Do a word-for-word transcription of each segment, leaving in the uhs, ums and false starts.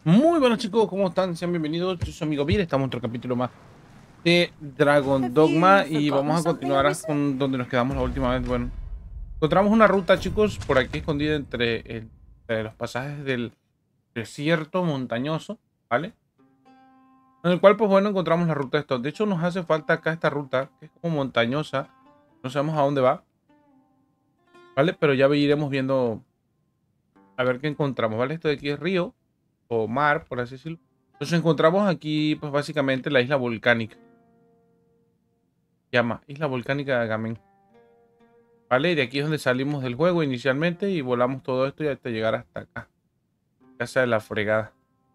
Muy buenos chicos, ¿cómo están? Sean bienvenidos, yo soy amigo Vir, estamos en otro capítulo más de Dragon Dogma y vamos a continuar con donde nos quedamos la última vez. Bueno, encontramos una ruta, chicos, por aquí escondida entre, entre los pasajes del desierto montañoso, ¿vale? En el cual, pues bueno, encontramos la ruta de estos. De hecho, nos hace falta acá esta ruta, que es como montañosa, no sabemos a dónde va, ¿vale? Pero ya iremos viendo a ver qué encontramos, ¿vale? Esto de aquí es río o mar, por así decirlo. Nos encontramos aquí, pues básicamente la isla volcánica. Se llama Isla Volcánica de Agamemnon. Vale, y de aquí es donde salimos del juego inicialmente y volamos todo esto y hasta llegar hasta acá. Casa de la fregada.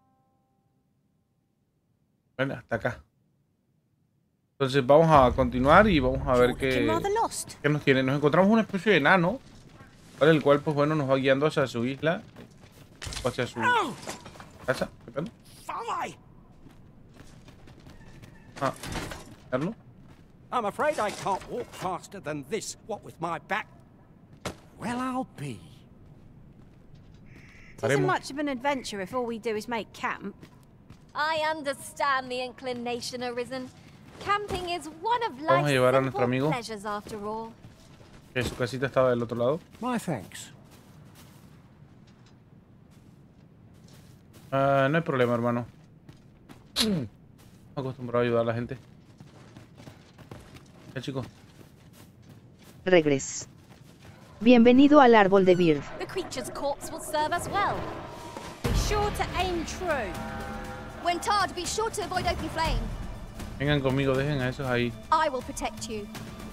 Bueno, hasta acá. Entonces vamos a continuar y vamos a ver qué, qué nos tiene. Nos encontramos una especie de enano, ¿vale? El cual, pues bueno, nos va guiando hacia su isla. O hacia su casa. ¿Qué pasa? Ah, ¿verlo? I'm afraid I can't walk faster than this, what with my back. Well, I'll be. It isn't much of an adventure if all we do is make camp. I understand the inclination, Arisen. Camping is one of Vamos a life's llevar a nuestro simple amigo. pleasures after all. Que su casita estaba del otro lado. My thanks. Ah, no hay problema, hermano. Acostumbrado a ayudar a la gente. Ya, chicos. Regres. Bienvenido al árbol de Bird. The creature's corpse will serve us well. Be sure to aim true. When tarred, be sure to avoid open flame. Vengan conmigo, dejen a esos ahí. I will protect you.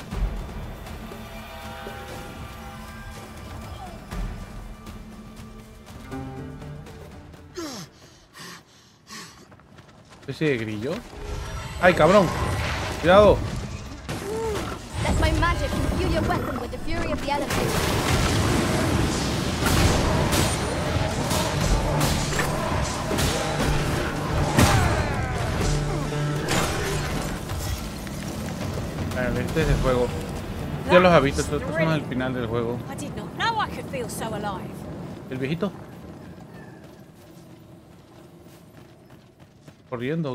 ¿Ese de grillo? ¡Ay, cabrón! ¡Cuidado! Let my magic imbue your weapon with the fury of the elements. Vale, este es el juego. Ya los has visto, estos son el final del juego. I did not know I could feel so alive. ¿El viejito? ¿Corriendo?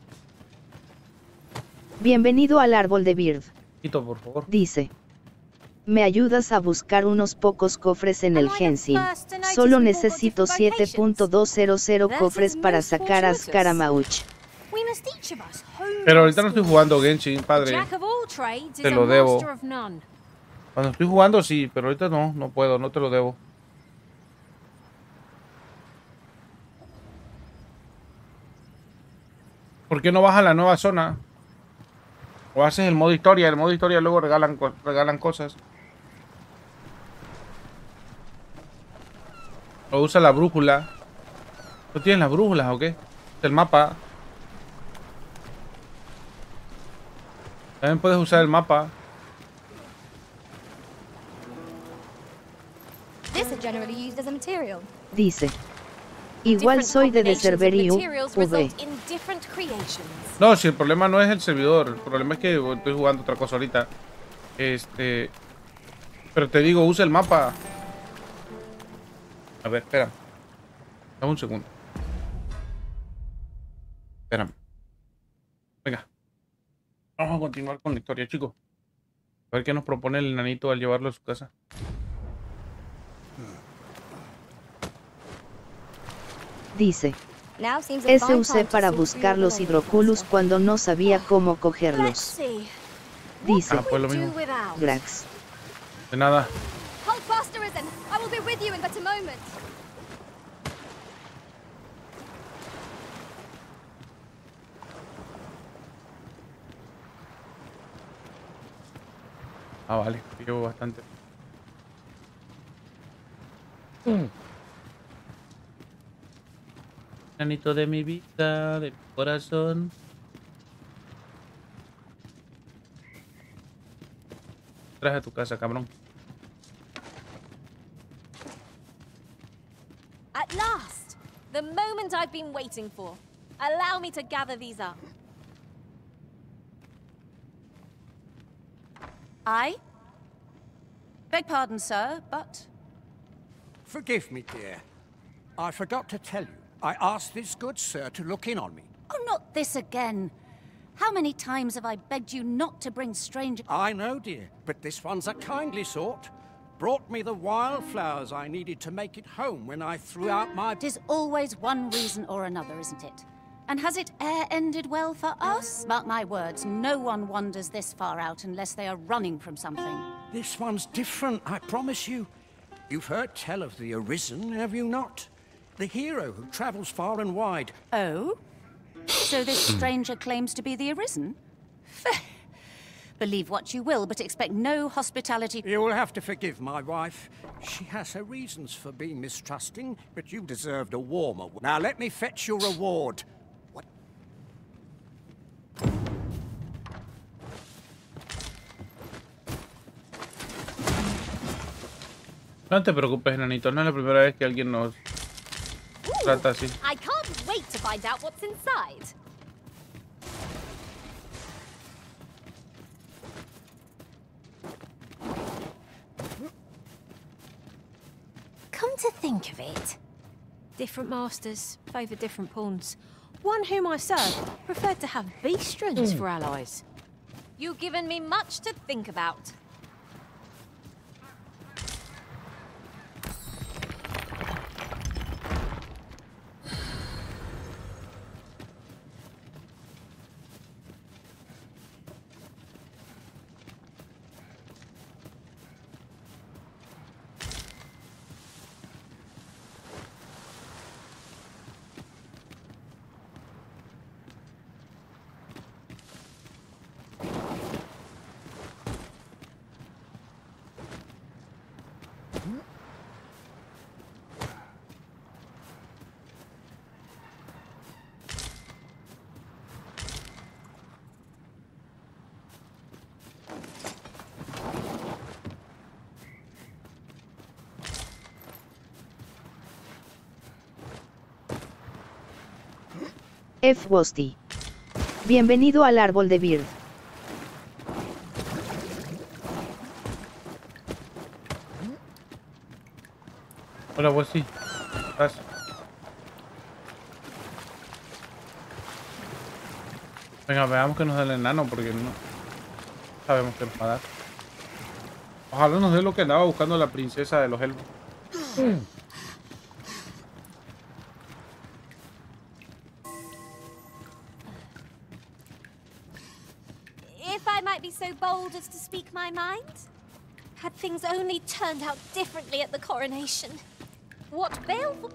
Bienvenido al árbol de Bird. Viejito, por favor. Dice. ¿Me ayudas a buscar unos pocos cofres en el Genshin? Solo necesito siete punto doscientos cofres para sacar a Scaramouche. We must each of us hone Pero our ahorita no estoy skills. jugando Genshin, padre. Jack of all trades is Te a lo debo. master of none. Cuando estoy jugando sí, pero ahorita no, no puedo, no te lo debo. ¿Por qué no vas a la nueva zona? O haces el modo historia, el modo historia luego regalan, co- regalan cosas. O usa la brújula. ¿No tienes las brújulas o qué? El mapa. También puedes usar el mapa. This is generally used as a material. Dice. Igual Different soy de combinations of Deserverium, materials V. result in different creations. No, si el problema no es el servidor, el problema es que estoy jugando otra cosa ahorita. Este. Pero te digo, usa el mapa. A ver, espera. Dame un segundo. Espérame. Venga. Vamos a continuar con la historia, chicos. A ver qué nos propone el enanito al llevarlo a su casa. Dice. Now seems a Ese fine usé time to para see buscar through los your hidroculus belongings. cuando no sabía cómo Let's cogerlos. see. Dice. Ah, pues lo Do mismo. without. Grax. De nada. Hold fast, Arisen. I will be with you in but a moment. Ah, vale. Llevo bastante. Enanito de mi vida, de mi corazón. Traje a tu casa, cabrón. At last, the moment I've been waiting for. Allow me to gather these up. I? Beg pardon, sir, but... Forgive me, dear. I forgot to tell you. I asked this good sir to look in on me. Oh, not this again. How many times have I begged you not to bring strangers? I know, dear, but this one's a kindly sort. Brought me the wildflowers I needed to make it home when I threw out my... It is always one reason or another, isn't it? And has it e'er ended well for us? Mark my words, no one wanders this far out unless they are running from something. This one's different, I promise you. You've heard tell of the Arisen, have you not? The hero who travels far and wide. Oh? So this stranger claims to be the Arisen? Believe what you will, but expect no hospitality. You will have to forgive my wife. She has her reasons for being mistrusting, but you deserved a warmer one. Now let me fetch your reward. What? No te preocupes, enanito. No es la primera vez que alguien nos trata así. I can't wait to find out what's inside. Come to think of it, different masters favour different pawns. One whom I served preferred to have beastrons for allies. You've given me much to think about. F. Bosti. Bienvenido al árbol de Beard. Hola, pues sí. Gracias. Venga, veamos que nos da el enano, porque no sabemos qué nos va a dar. Ojalá nos dé lo que andaba buscando la princesa de los elfos. If I might be so bold as to speak my mind, had things only turned out differently at the coronation, what baleful...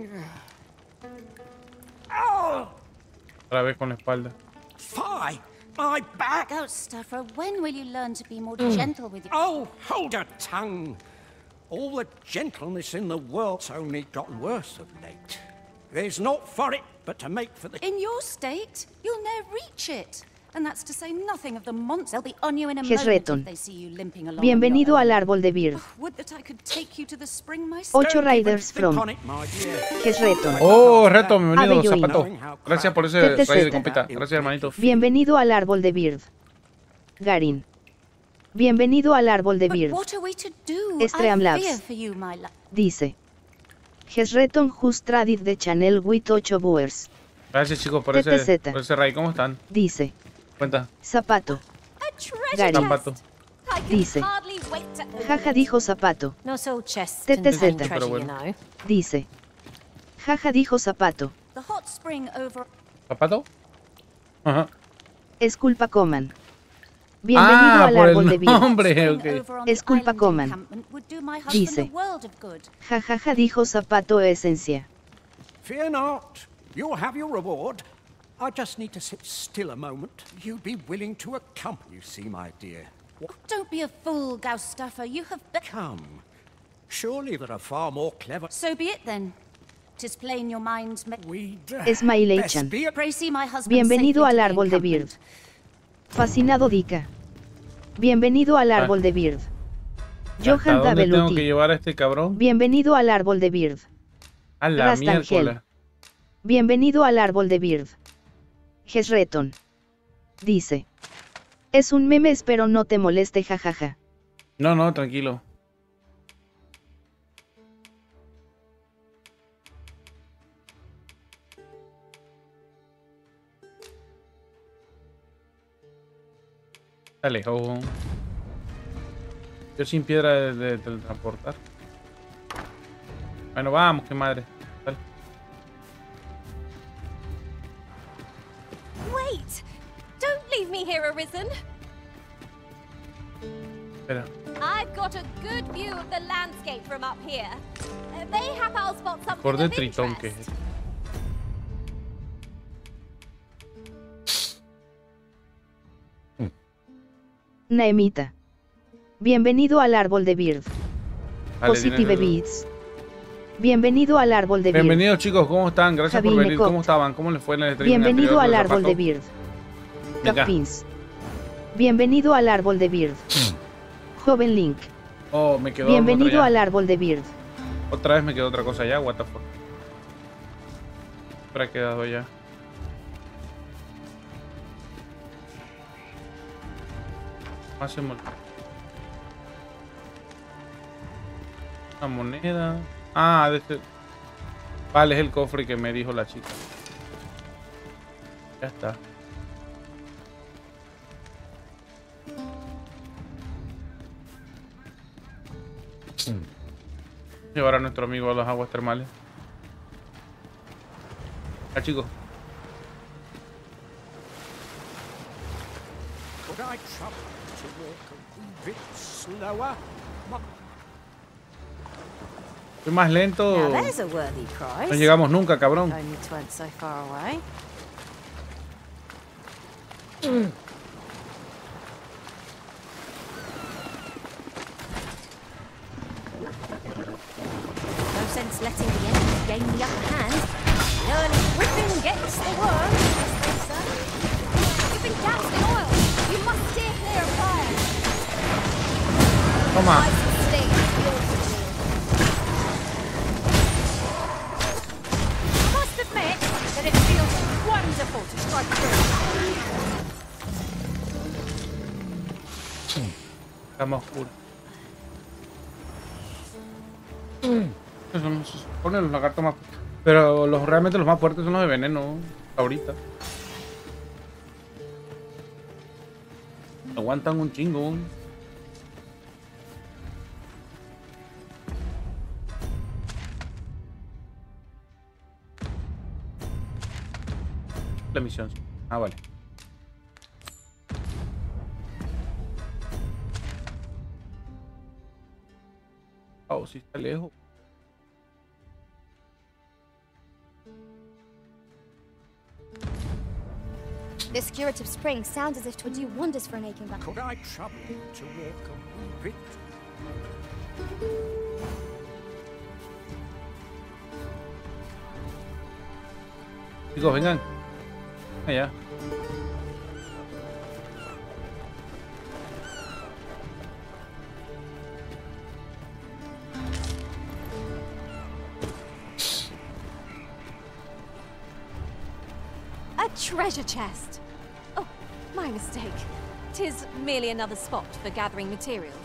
Oh! Otra vez con la espalda. Fie! My back! Ghost-stuffer, when will you learn to be more gentle with your... Oh, hold your tongue! All the gentleness in the world's only gotten worse of late. There's naught for it but to make for the... In your state, you'll never reach it. And that's to say nothing of the months. They'll be on you in a moment if they see you limping along. Bienvenido al árbol de Beard. Would that I could take you to the spring myself. Ocho Riders from Hesreton. Oh, Reto, bienvenido, Abelluino. Zapato. Gracias por ese T T Z. raid de compita. Gracias, hermanito. Bienvenido al árbol de Beard. Garin. Bienvenido al árbol de But Beard. what are we to do? Stream I Labs. fear for you, my love. Dice. Hesreton just traded the channel with ocho viewers. Gracias, chicos, por T ese, T Z. por ese raid. ¿Cómo están? Dice. Cuenta. Zapato. A treasure Gary. chest! Zapato. I can Dice. hardly wait to... Jaja dijo Zapato. Not all chests T T Z. contain treasure, Pero you bueno. know. Dice. Jaja dijo Zapato. The hot spring over... ¿Zapato? Ajá. Es culpa coman. Bienvenido Ah, al por árbol de el Beard. nombre, spring ok. over on Es the culpa island coman. encampment would do my husband Dice. a world of good. Jajaja dijo Zapato esencia. Fear not. You'll have your reward. I just need to sit still a moment. You'd be willing to accompany, you see, my dear. What? Don't be a fool, Ghost-stuffer. You have... Be Come. Surely there are far more clever... so be it then. 'Tis plain your mind's made. We'd Smiley-chan. best be a... Pray see my husband Bienvenido safely al to the árbol de Beard. encampment. Fascinado Dika. Bienvenido al árbol de Beard. ¿Hasta Johan dónde tengo que Dabeluti. llevar a este cabrón? Bienvenido al árbol de Beard. A la Rastangel. miércoles. Bienvenido al árbol de Beard. Hesreton. Dice. Es un meme, espero no te moleste, jajaja. No, no, tranquilo. Está lejos. Yo sin piedra de, de, de transportar. Bueno, vamos, qué madre. Dale. Wait! Don't leave me here, Arisen. Espera. I've got a good view of the landscape from up here. Uh, mayhap I'll spot something Por de of tritón que interest. es. Naemita. Bienvenido al árbol de Bird. Vale, Positive tiene- Beats. Bienvenido al árbol de Bird. Bienvenidos chicos, ¿cómo están? Gracias por Javi venir. Mecot. ¿Cómo estaban? ¿Cómo les fue en el stream Bienvenido anterior al del árbol de zapato? Bird. Venga. Capins. Bienvenido al árbol de Bird. Joven Link. Oh, me quedó Bienvenido otra, al ya. árbol de Bird. Otra vez me quedó otra cosa allá, what the fuck. Habrá quedado allá. ¿Cómo hacemos? Una moneda. Ah, de este. Vale, es el cofre que me dijo la chica. Ya está. Llevar a nuestro amigo a las aguas termales. Ya, chicos. Could I trouble to walk a wee bit slower? Ma- Soy más lento. Now there's a worthy prize. No llegamos nunca, cabrón. Only twent so far away. No sense letting the enemy gain the upper hand. The early whipping gets the worm, as they say. You've been doused in oil. You must steer clear of fire. Toma. I sustain your vigil. I must admit that it feels wonderful to strike through. Está más oscuro. Son, se supone los lagartos más. Pero los realmente los más fuertes son los de veneno. Ahorita. Aguantan un chingo. La misión. Ah, vale. Oh, sí está lejos. This curative spring sounds as if 'twould do wonders for an aching back. Could I trouble to walk a wee bit? Chicos, vengan. Allá. A treasure chest. Oh, my mistake. 'Tis merely another spot for gathering materials.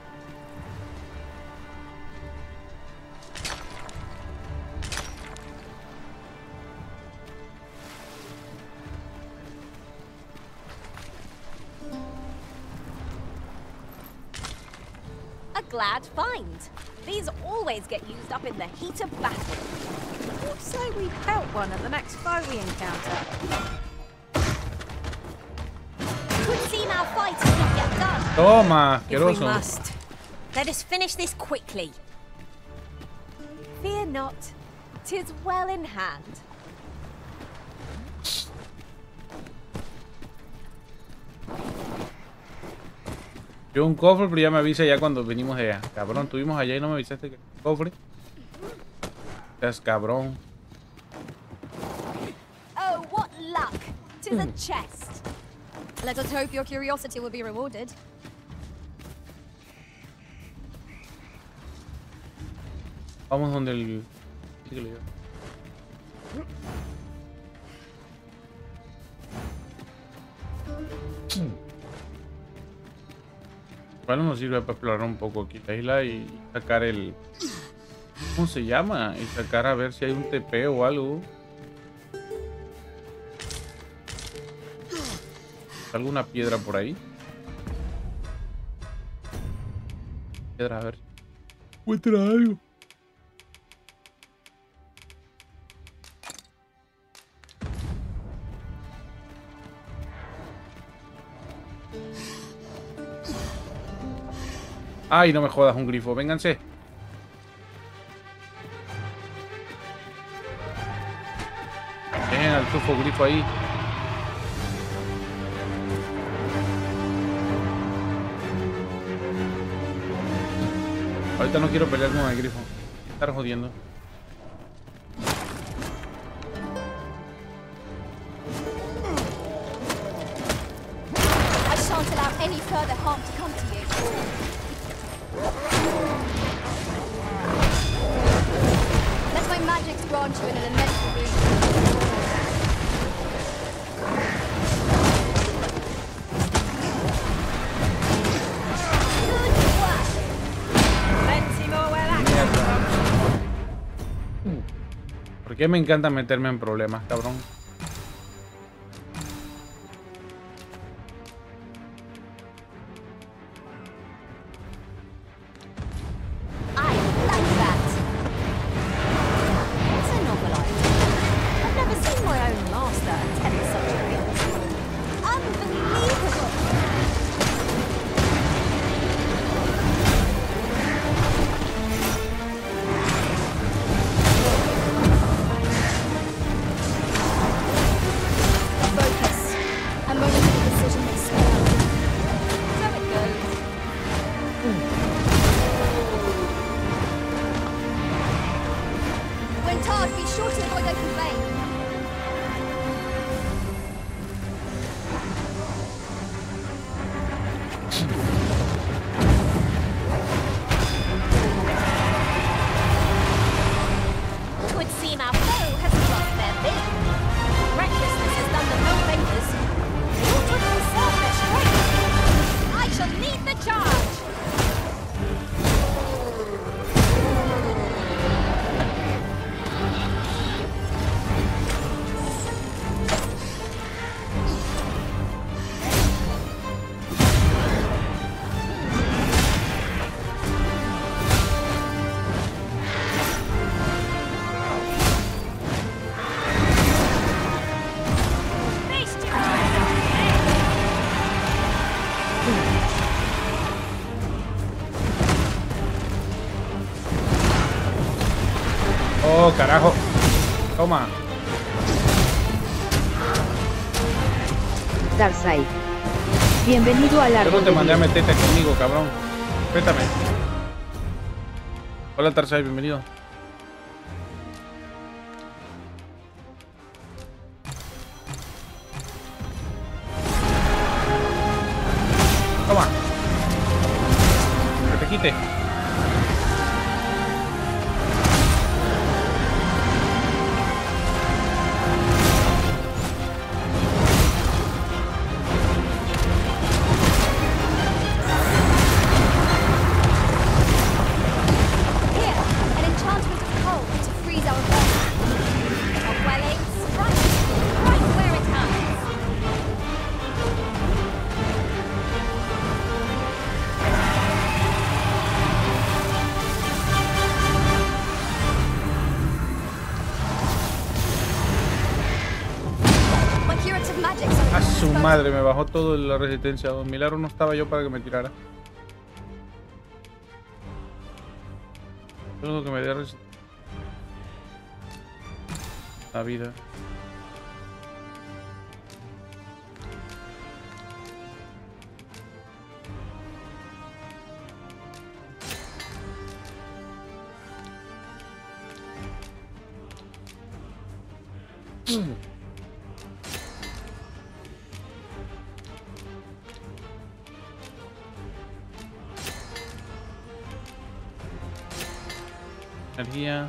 A glad find. These always get used up in the heat of battle. Would say we pelt one at the next foe we encounter. Would seem our fighting can get done. Toma, If we asqueroso. must. Let us finish this quickly. Fear not. 'Tis well in hand. Yo un cofre, pero ya me avisa ya cuando venimos de allá. Cabrón, tuvimos allá y no me avisaste que cofre. Es cabrón. Oh, what luck! 'Tis a chest. Let us hope your curiosity will be rewarded. Vamos donde el... sí que lo lleva. Bueno, nos sirve para explorar un poco aquí la isla y sacar el... ¿Cómo se llama? Y sacar a ver si hay un T P o algo. ¿Alguna piedra por ahí? piedra, a ver. Encuentra algo. Ay, no me jodas, un grifo. Vénganse. Dejen al tufo grifo ahí. Ahorita no quiero pelear con el grifo. Estar jodiendo. I shan't allow any further harm to come to you. Let my magics grant you in an immense room. ¿Por qué me encanta meterme en problemas, cabrón? Oh, carajo. Toma. Tarsai. Bienvenido al árbol. Yo no te mandé a meterte conmigo, cabrón. Respétame. Hola, Tarsai, bienvenido. Toma. Que te quite. A su madre, me bajó todo la resistencia. Un milagro no estaba yo para que me tirara. Todo que me dé resistencia. La vida. Mm. Energía.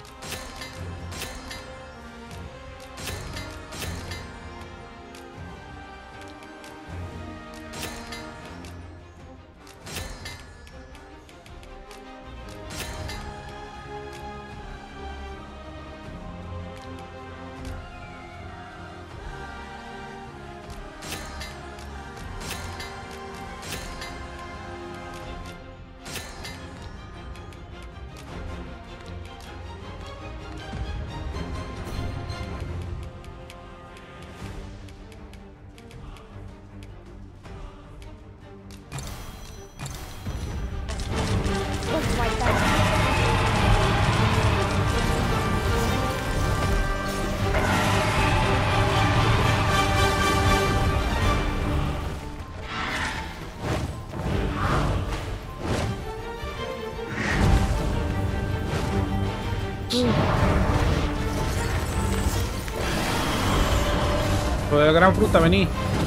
Lo de la gran fruta, vení.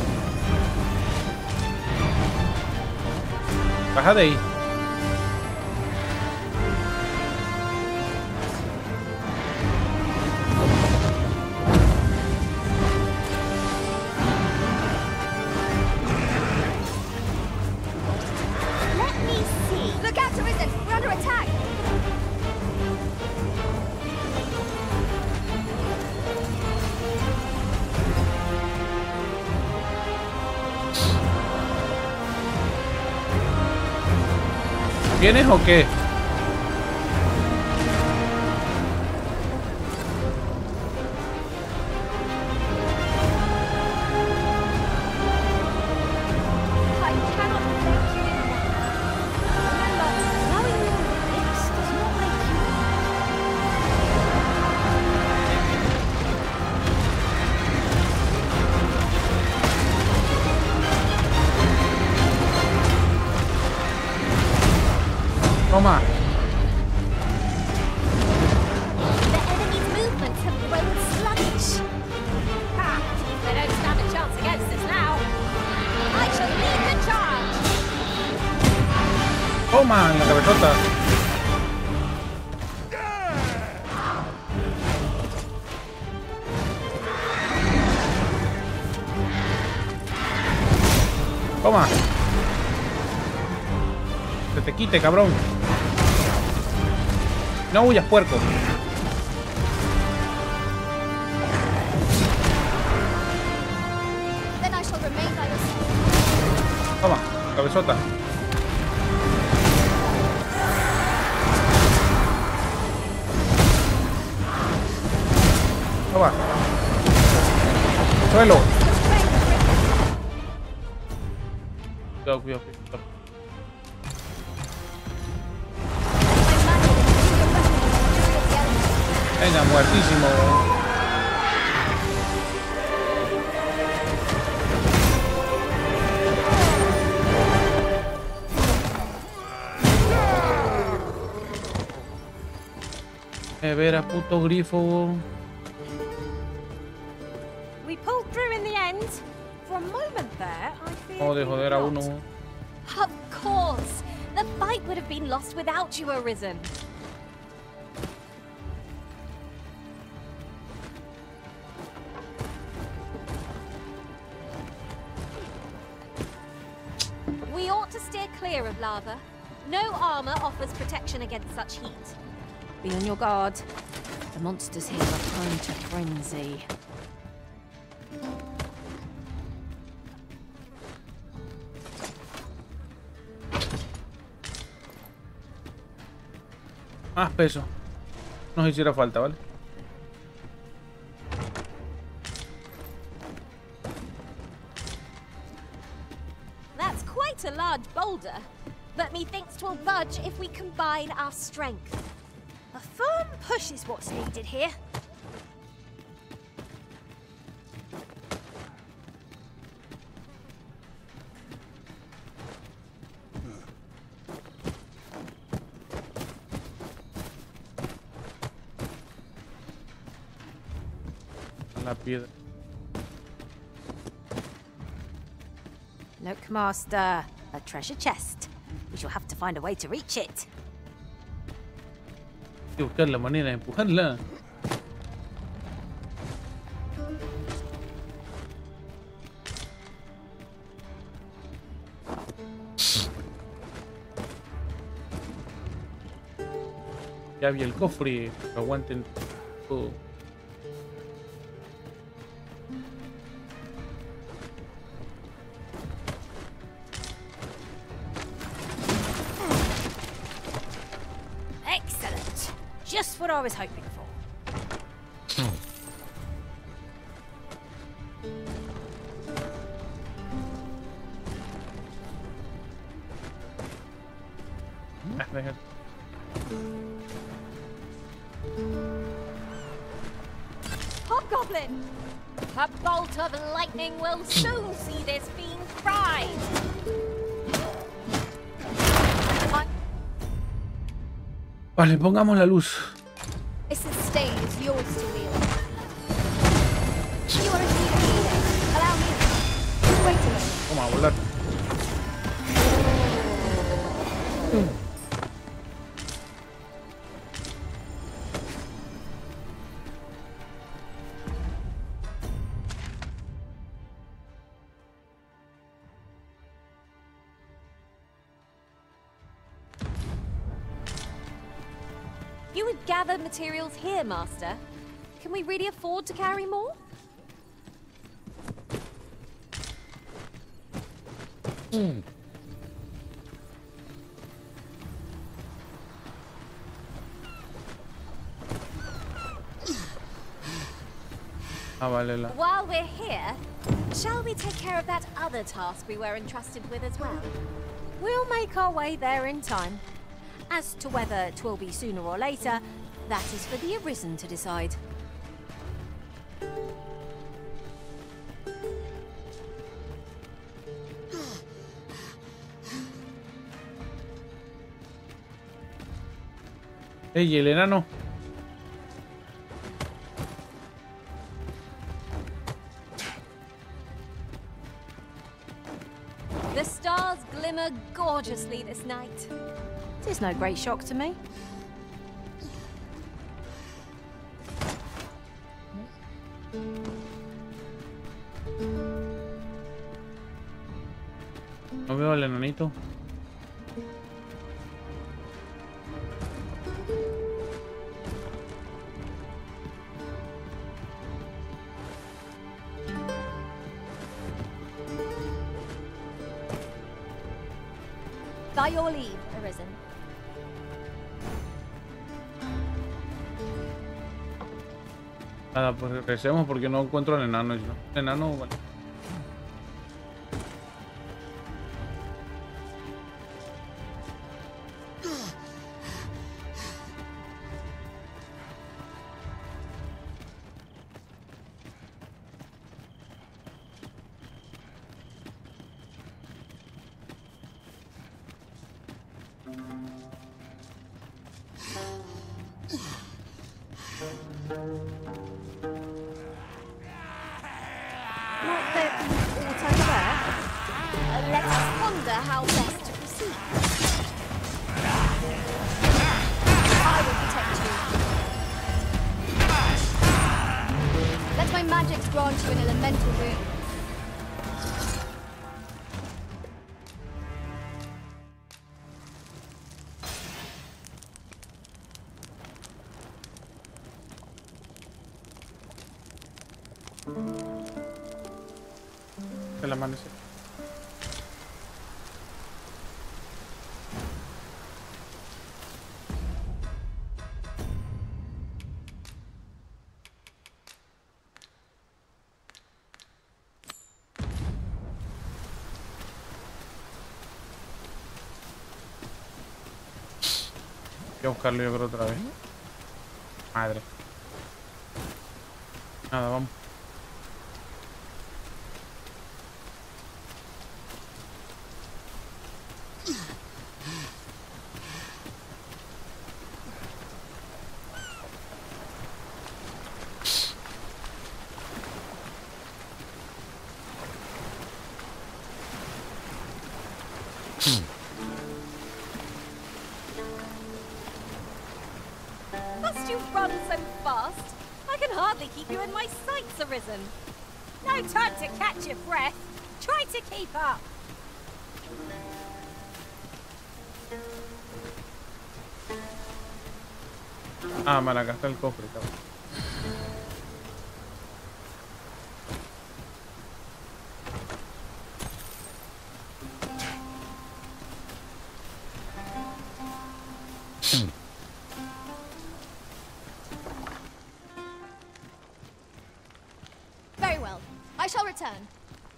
Baja de ahí. Let me see. Look out, Arisen! We're under attack! ¿Vienes o qué? I cannot let you in. Remember, knowing your limits does not make you... Toma. The enemy's movements have grown sluggish. Ha! They don't stand a chance against us now. I shall lead the charge. Toma, en la cabezota. Toma. Que te quite, cabrón. No huyas, puerco. Then I shall remain by your side. Toma, cabezota. Toma. Suelo. Cuidado, cuidado, cuidado. Venga, muertísimo. Eh, ver a puto grifo. We pulled through in the end. For a moment there, I feared Oh, de we joder would a not. uno. Of course. The fight would have been lost without you, Arisen. We ought to steer clear of lava. No armor offers protection against such heat. Be on your guard. The monsters here are prone to frenzy. Más peso. Nos hiciera falta, ¿vale? That's quite a large boulder, but methinks 'twill budge if we combine our strength. A firm push is what's needed here. La piedra. Look, Master. A treasure chest. We shall have to find a way to reach it. Hay que buscar la manera de empujarla. Ya vi el cofre. Que aguanten todo. Excellent. Just what I was hoping for. Ah, deja. Hobgoblin! A bolt of lightning will soon see this fiend fried! I- Vale, pongamos la luz. This estate is yours to wield. You are indeed a hero. volar. You would gather materials here, Master. Can we really afford to carry more? Mm. Ah, vale la. While we're here, shall we take care of that other task we were entrusted with as well? We'll make our way there in time. As to whether 'twill be sooner or later, that is for the Arisen to decide. Ey, el enano. The stars glimmer gorgeously this night. It's no great shock to me. No veo al enanito. By your leave, Arisen. Nada, pues regresemos porque no encuentro al enano. El enano, vale. El amanecer. Voy a buscarlo yo creo otra vez. Madre. Nada, vamos. Must you run so fast? I can hardly keep you in my sights, Arisen. No time to catch your breath. Try to keep up. Ah, mal, acá está el cofre, cabrón. Very well. I shall return.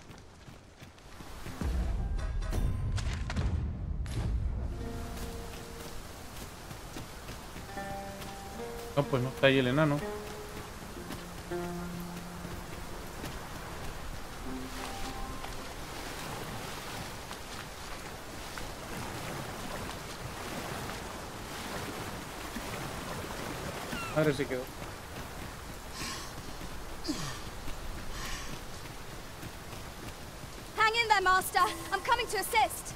No, pues no está ahí el enano. Madre, se quedó. Hang in there, Master. I'm coming to assist.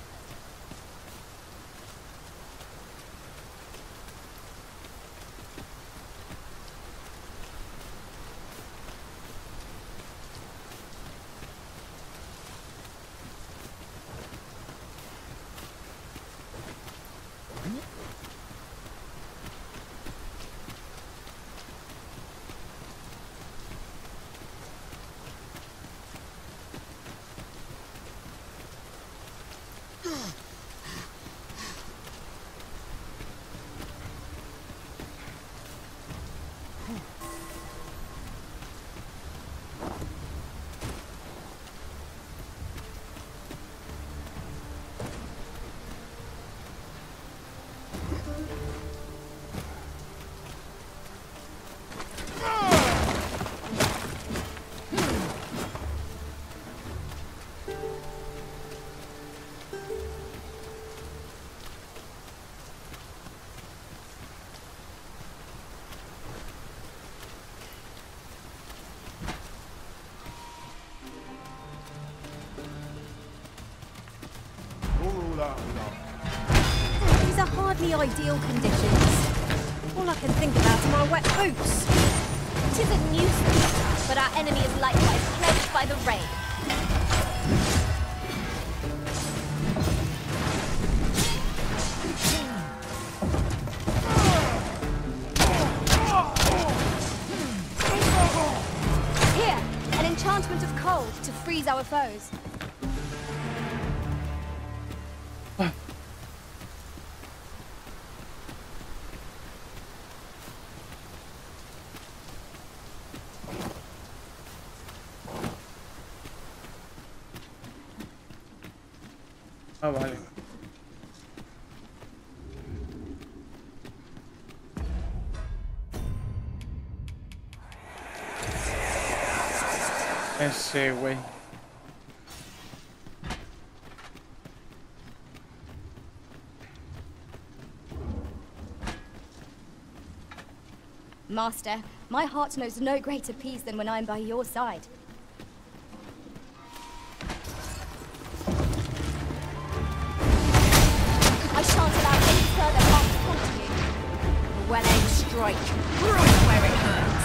These are hardly ideal conditions. All I can think about are my wet boots. It is a nuisance, but our enemy is likewise plagued by the rain. Here, an enchantment of cold to freeze our foes. Ah, vale. Ese güey. Master, my heart knows no greater peace than when I'm by your side. I shan't allow any further harm to come to you. A well-aimed strike. Right where it hurts.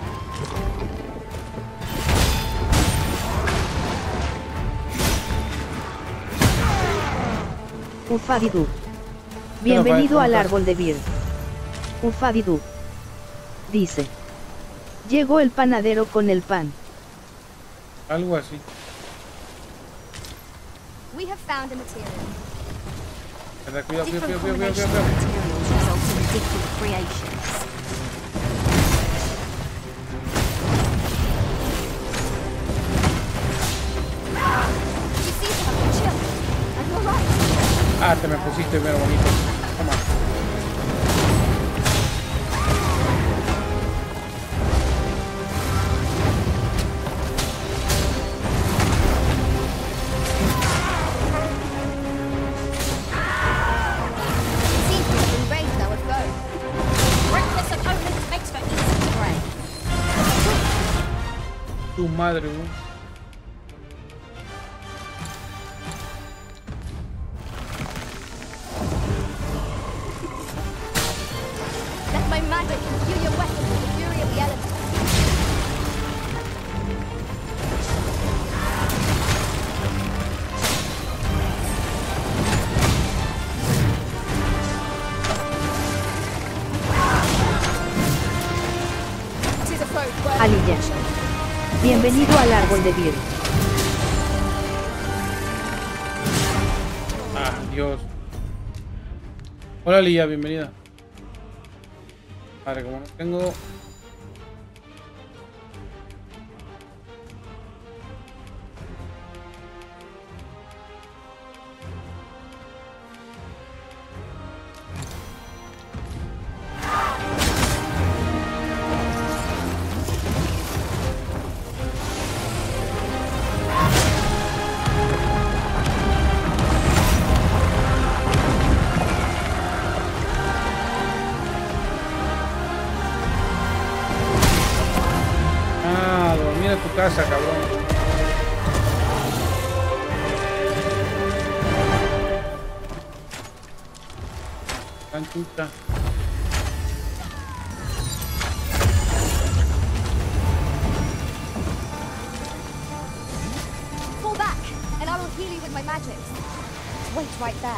Ufadidu. Bienvenido al árbol de Vir. Ufadidu. Dice. Llegó el panadero con el pan. Algo así. We have found a material. Cuidado, cuidado, cuidado, Different cuidado, combinations cuidado. of materials result in different creations. You seem to have been chill. And you're right. Ah, te me pusiste bien bonito. Toma. It seems we have been raised our foe. Reckless opponent makes for easy prey. Tu madre, güey. Let my magic imbue your weapons with the fury of the elements. It is a foe worthy of Aliyah. caution. Bienvenido al árbol de Vir. Ah, Dios. Hola, Lía, bienvenida. Vale, como no tengo... Ah, dormir en tu casa, cabrón. Tan chucha. Fall back, and I will heal you with my magic. Wait right there.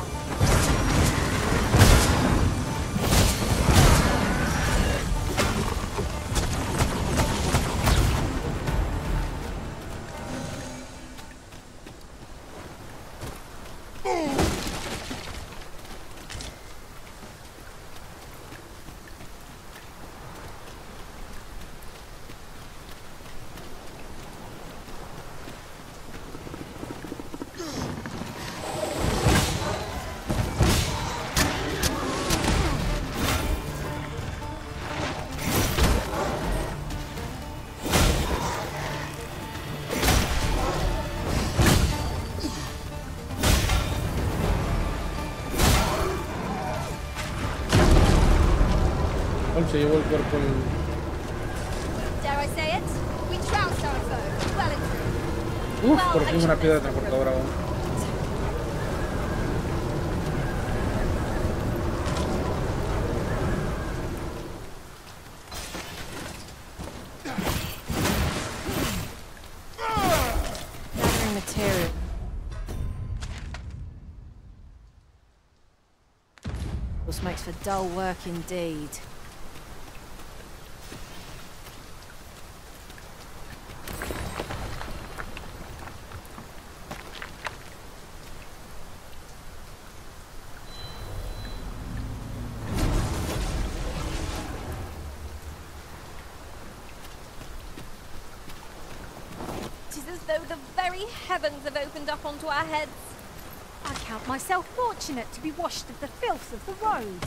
Se llevó el cuerpo el... Dare I say it? We trounced our foe, well and true. Uf, por fin una piedra transportadora aún. Gathering material. This makes for dull work indeed. Though the very heavens have opened up onto our heads. I count myself fortunate to be washed of the filth of the road.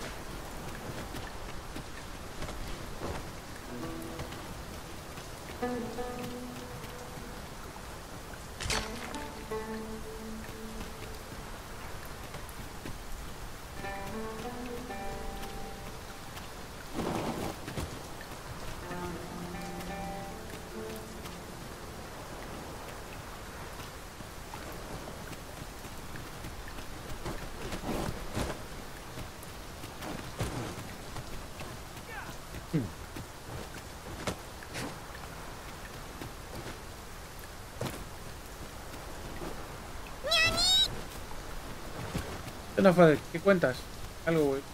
No, Fader, ¿qué cuentas? Algo, güey.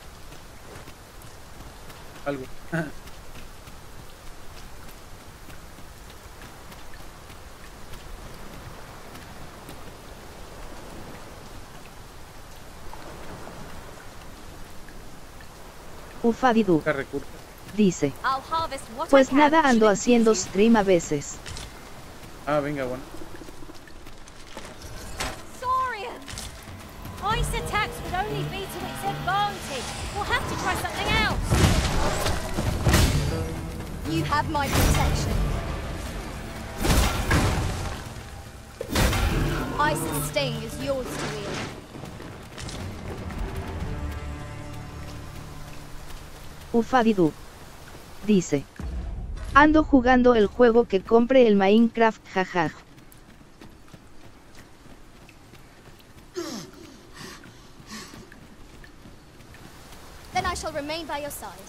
Algo. Ufadidu. Dice. I'll harvest what Pues I can, nada, ando shouldn't haciendo you? stream a veces. Ah, venga, bueno. Saurians! Ice attacks would only be to its advantage. We'll have to try something else. You have my protection. Ice and Sting is yours to wield. Ufadidu. Dice. Ando jugando el juego que compre el Minecraft, jajaj. Then I shall remain by your side.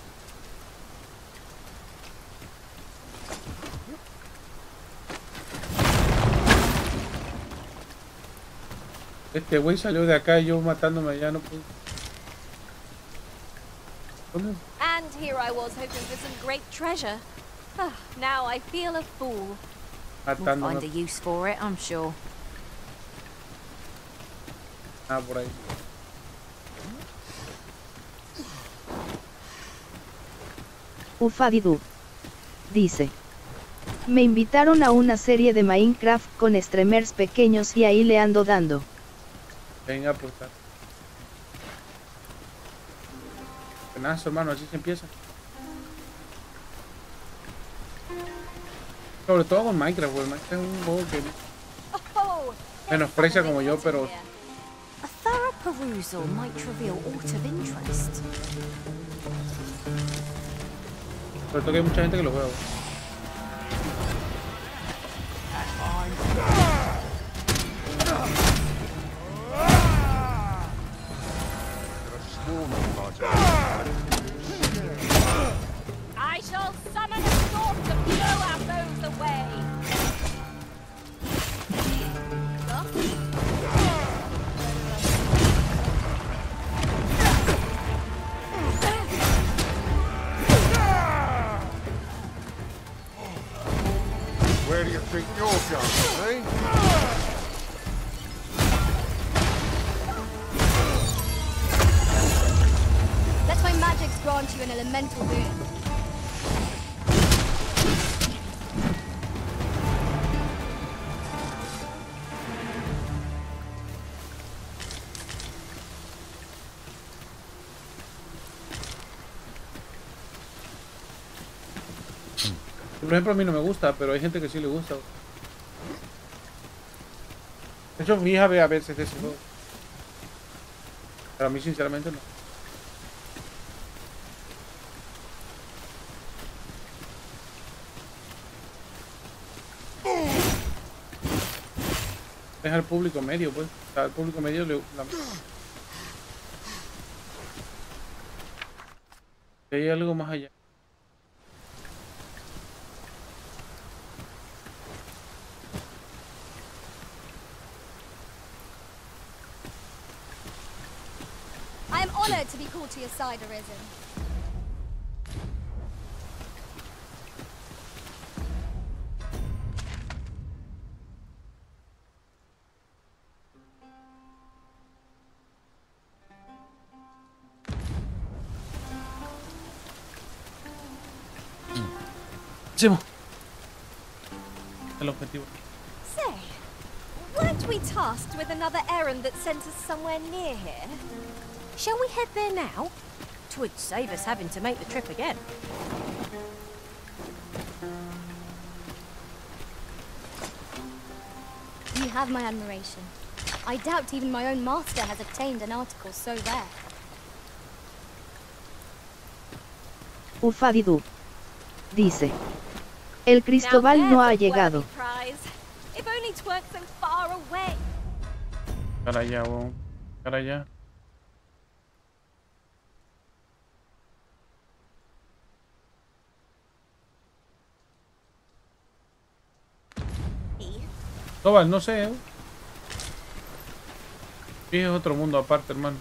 Este güey salió de acá y yo matándome allá, no puedo. ¿Dónde? And here I was hoping for some great treasure. Ah, now I feel a fool. We'll find a Matándome. use for it, I'm sure. Ah, por ahí. Ufadidu. Dice. Me invitaron a una serie de Minecraft con streamers pequeños y ahí le ando dando. Venga, pues está. Penazo, hermano, así se empieza. Sobre todo con Minecraft, güey. Minecraft es un juego que Oh, menosprecia como yo, pero A thorough perusal might reveal aught of interest. sobre todo que hay mucha gente que lo juega, güey. Where do you think you're going, eh? Let my magics grant you an elemental boon. Por ejemplo, a mí no me gusta, pero hay gente que sí le gusta. De hecho, mi hija ve a veces ese juego. Pero a mí, sinceramente, no. Es al público medio, pues. O sea, al público medio le gusta. Hay algo más allá. I am honored to be called to your side, Arisen. El objetivo. Say, weren't we tasked with another errand that sent us somewhere near here? Shall we head there now? 'Twould save us having to make the trip again. You have my admiration. I doubt even my own master has obtained an article so rare. Ufadidu. Dice. El Cristóbal no ha llegado. If only 'tweren't so far away. Para allá, weón. Para allá. Cristóbal, no sé, ¿eh? Sí, es otro mundo aparte, hermano.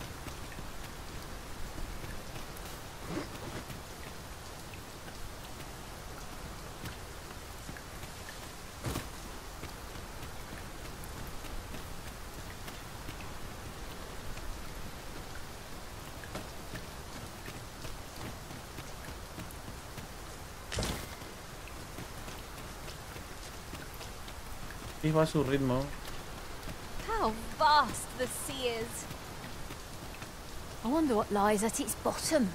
Y va a su ritmo. How vast the sea is. I wonder what lies at its bottom.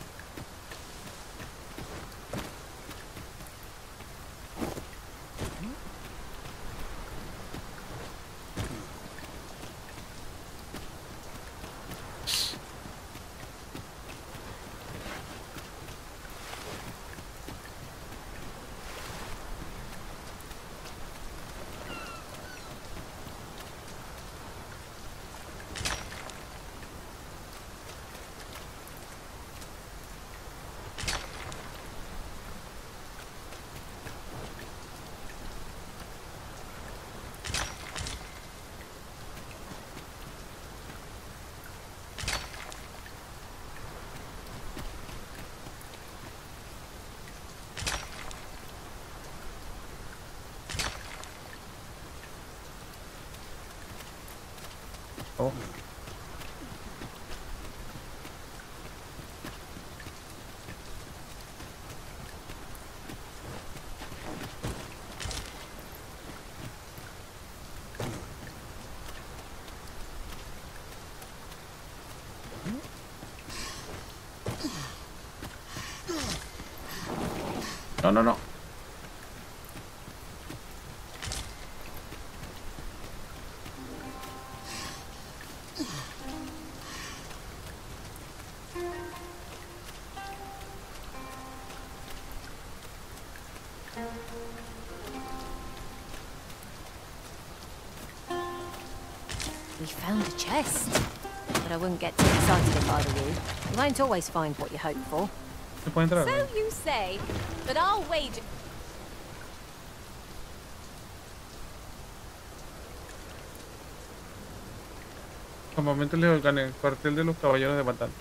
Oh. No, no, no. We found a chest. But I wouldn't get too excited if I were you. You won't always find what you hope for. So you say, but I'll wager. Campamento le gané el cuartel de los caballeros de batalla.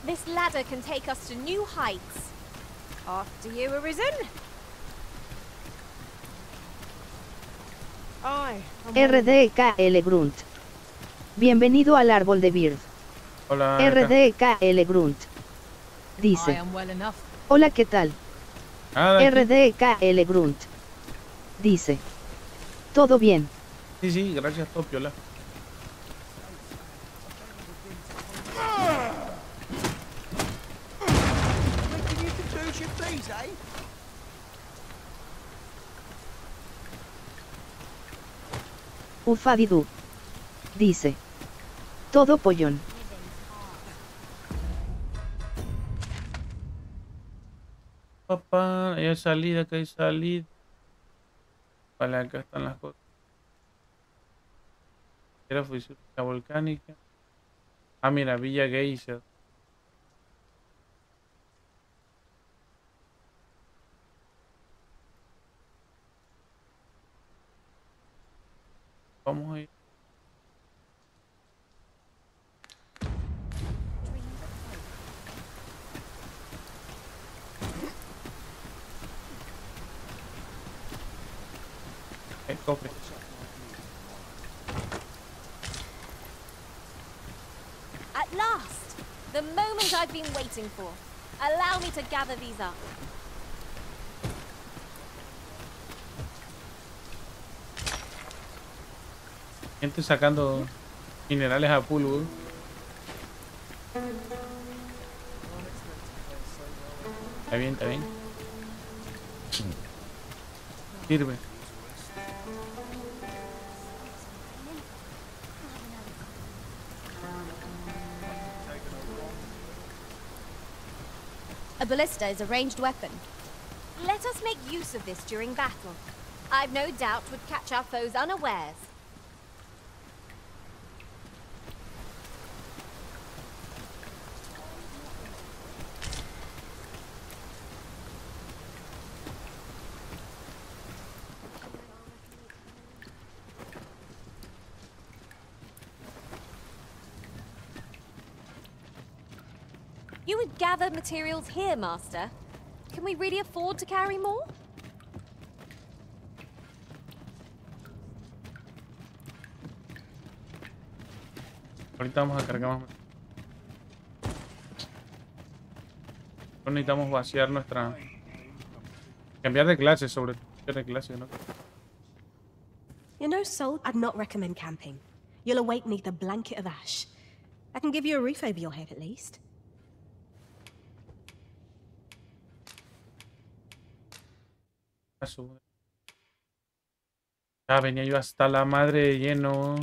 This ladder can take us to new heights. After you were risen. Ay, R D K L Grunt. Bienvenido al árbol de Bird. Hola. R D K L Grunt. Dice. Hola, ¿qué tal? Ah, R D K L Grunt. Dice. Todo bien. Sí, sí, gracias, Topiola. Ufadidu. Dice. Todo pollón. Papá, hay salida, acá hay salida. Vale, acá están las cosas. Era fusión volcánica. Ah, mira, Villa Geisha. Vamos a ir. El cofre. At last! The moment I've been waiting for. Allow me to gather these up. Gente sacando minerales a pulvo. Está bien, está bien. Sirve. A ballista is a ranged weapon. Let us make use of this during battle. I've no doubt would catch our foes unawares. You would gather materials here, Master. Can we really afford to carry more? Ahorita vamos a cargar más. Necesitamos vaciar nuestra... Cambiar de clase, sobre todo. Cambiar de clase, ¿no? You know, Sol, I'd not recommend camping. You'll awake beneath a blanket of ash. I can give you a roof over your head at least. Ya venía yo hasta la madre lleno.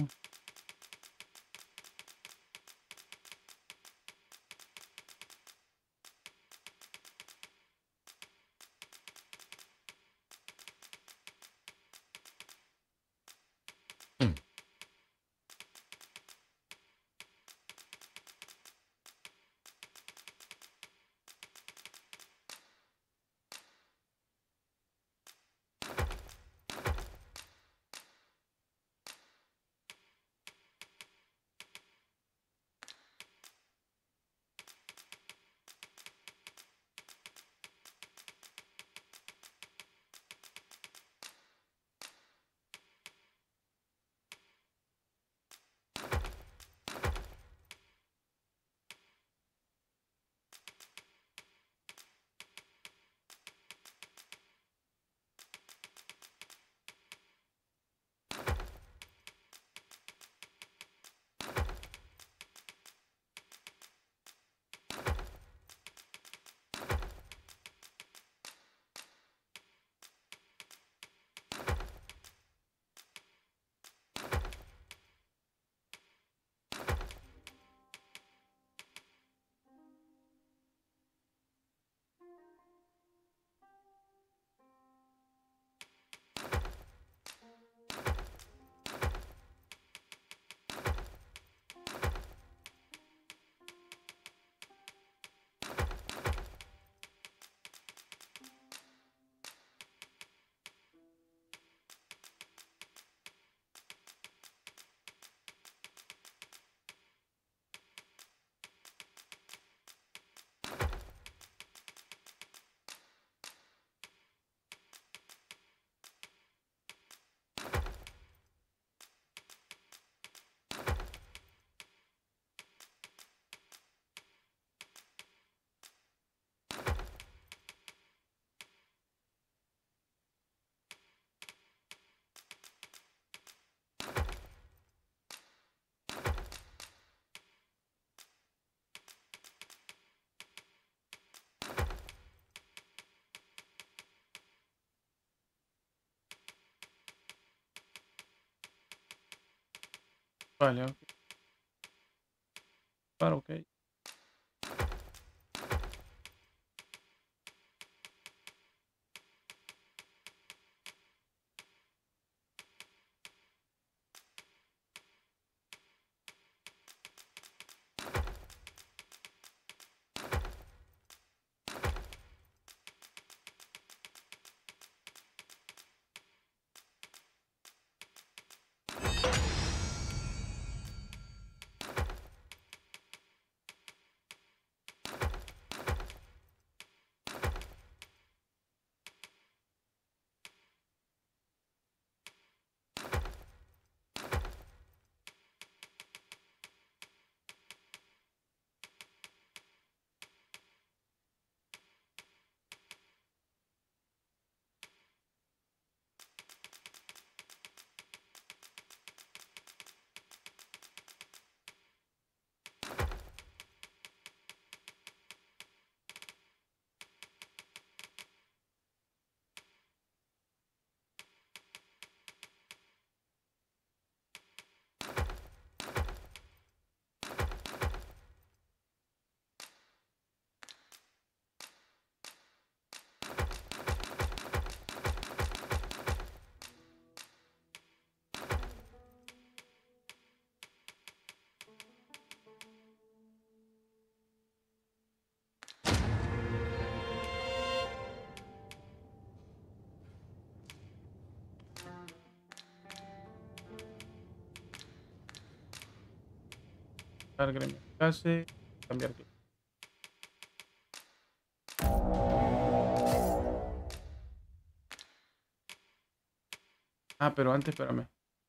Vale, ok. Claro, ok. Dar gremio clase, cambiar clase. Ah, pero antes, espérame.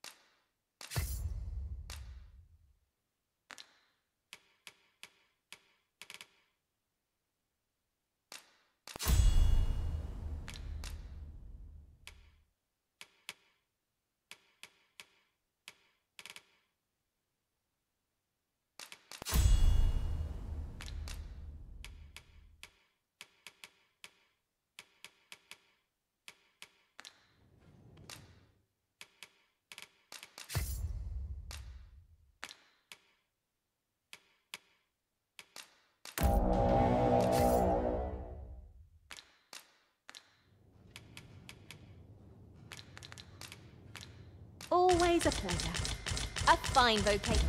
Always a pleasure. A fine vocation.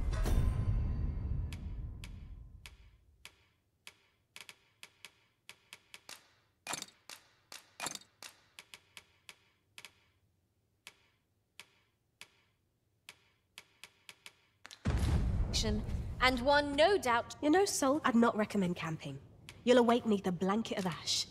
And one no doubt. You know, Sol, I'd not recommend camping. You'll awake neath a blanket of ash.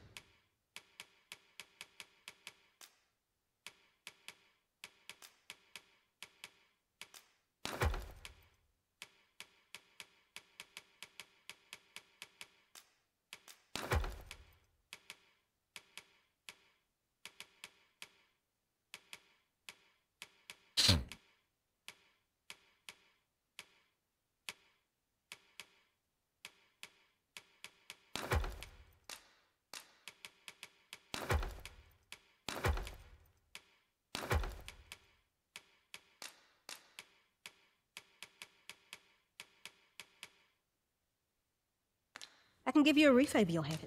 I can give you a roof over your head.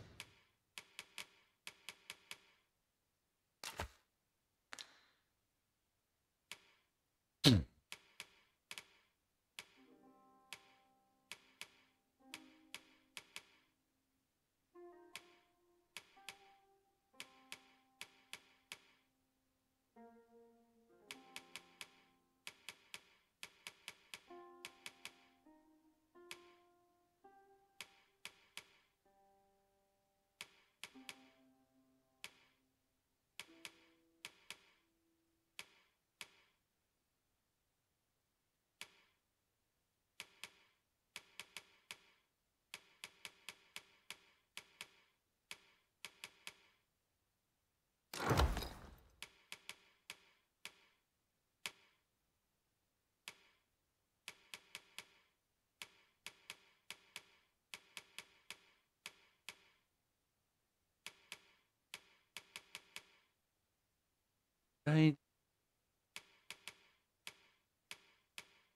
Right.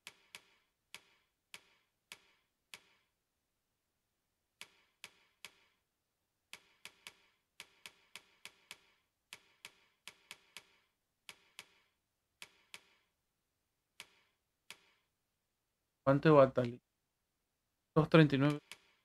¿Cuánto de batalla? doscientos treinta y nueve.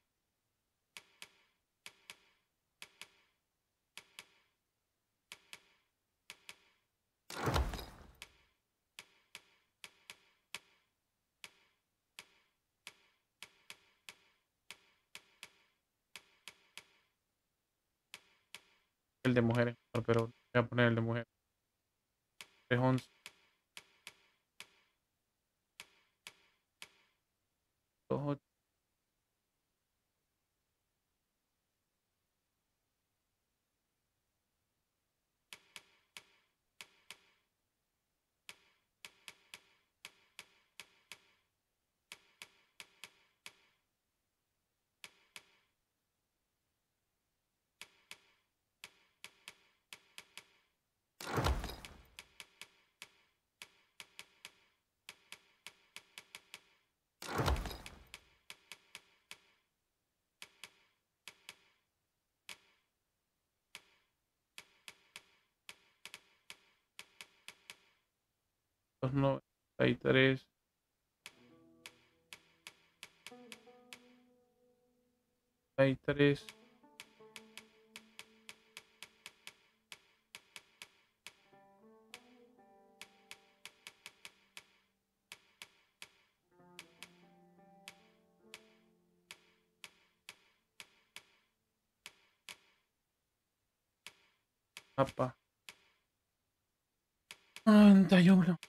El de mujeres, pero voy a poner el de mujeres. trescientos once. doscientos ocho. noventa y tres. noventa y tres. Apa. noventa y uno.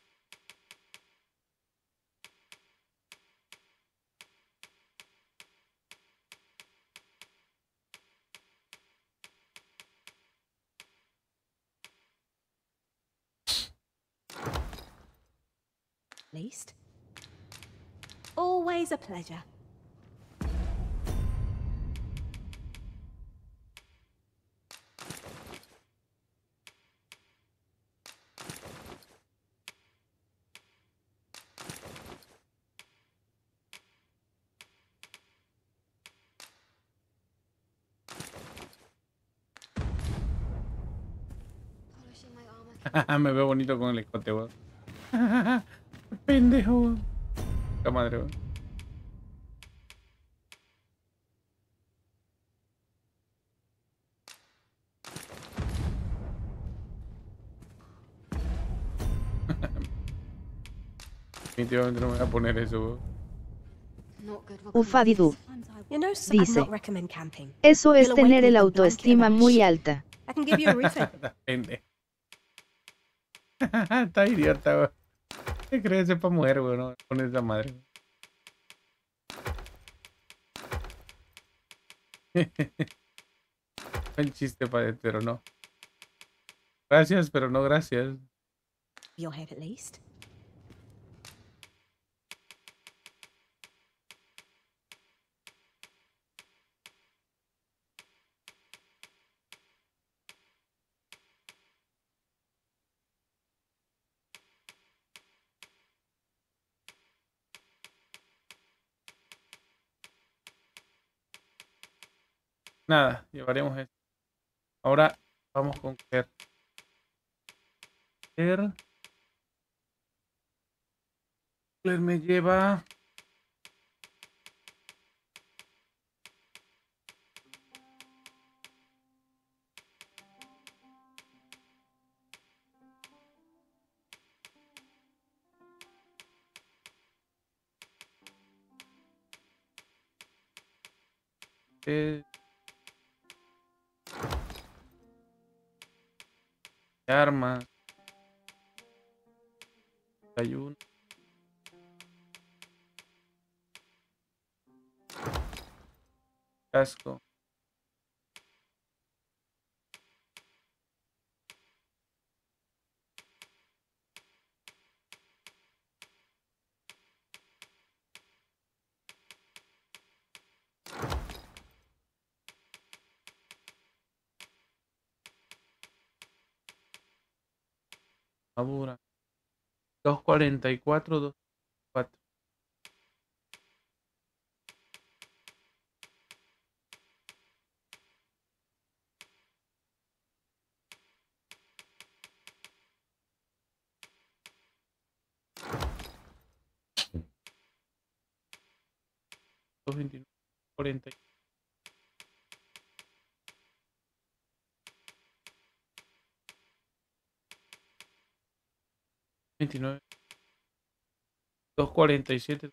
Least. Always a pleasure. Me veo bonito con el escote, weón. Pendejo, weón. Qué madre, weón. Definitivamente no me voy a poner eso, weón. Ufadidu. You know, so Dice, I'd not recommend camping. eso es You'll tener awaken el with the autoestima blanket of muy ash. alta. I can give you a refill. Pendejo. Está idiota, weón. ¿Qué crees? Es para mujer, weón. No pones esa madre. Buen chiste, padre, pero no. Gracias, pero no gracias. Your head at least. Nada, llevaremos esto. Ahora vamos con Ker. Ker. Ker me lleva. Eh, armas. Hay uno. Casco. Abura. dos cuarenta y cuatro, dos cuatro. dos veintinueve, cuarenta. veintinueve, dos cuarenta y siete.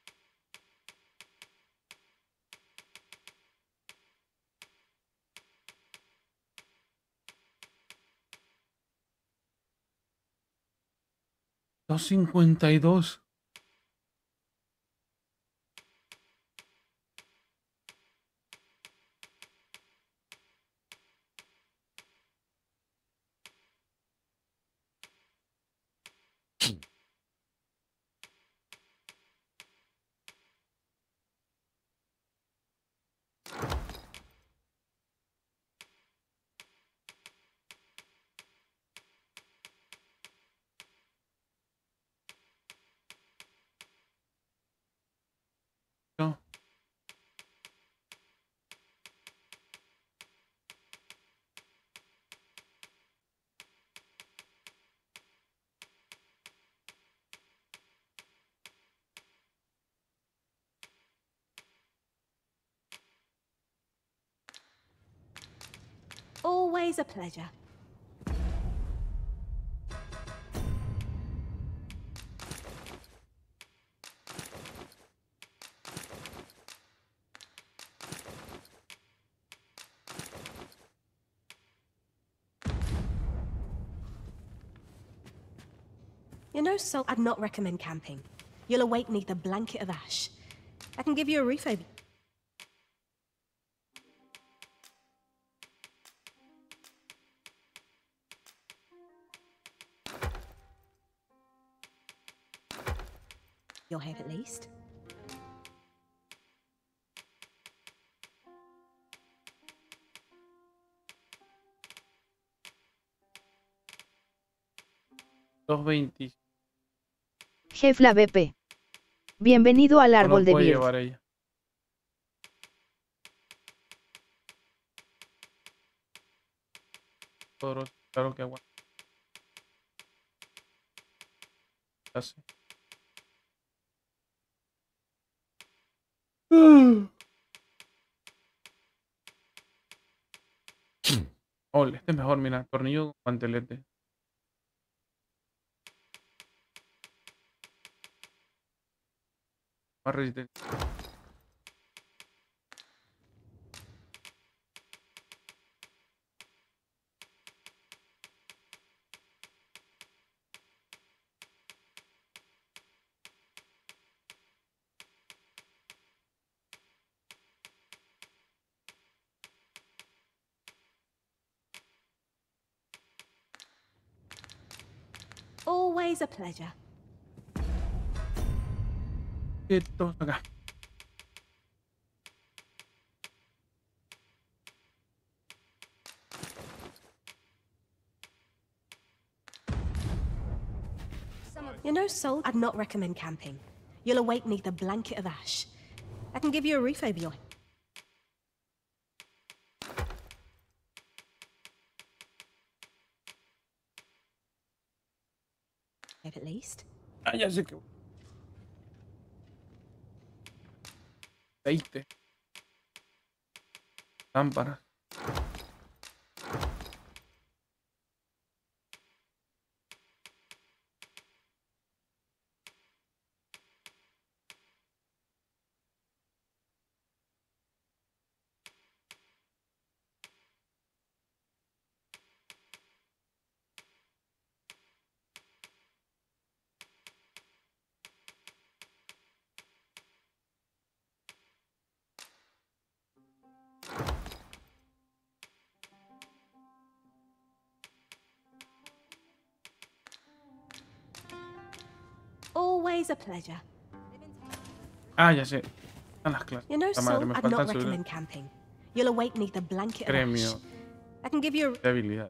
dos cincuenta y dos. No. Always a pleasure. You know, Sol, I'd not recommend camping. You'll awake neath a blanket of ash. I can give you a roof over. Your head, at least. dos veinte. Jefla B P. Bienvenido al No árbol lo de puede Bird. llevar ella. Claro, claro que aguanta. Así. Ole, este es mejor, mira, tornillo con guantelete. Más resistente. Always a pleasure. Esto acá. You know, Sol, I'd not recommend camping. You'll awake neath a blanket of ash. I can give you a roof over your head. At least. Ah, ya sé que. Aceite. Lámpara. Always a pleasure. Ah, ya sé. Están las clases. You know, La madre, Sol, me I'd faltan not subir recommend camping. You'll awake neath a blanket of ash. premio I can give you a... de habilidad.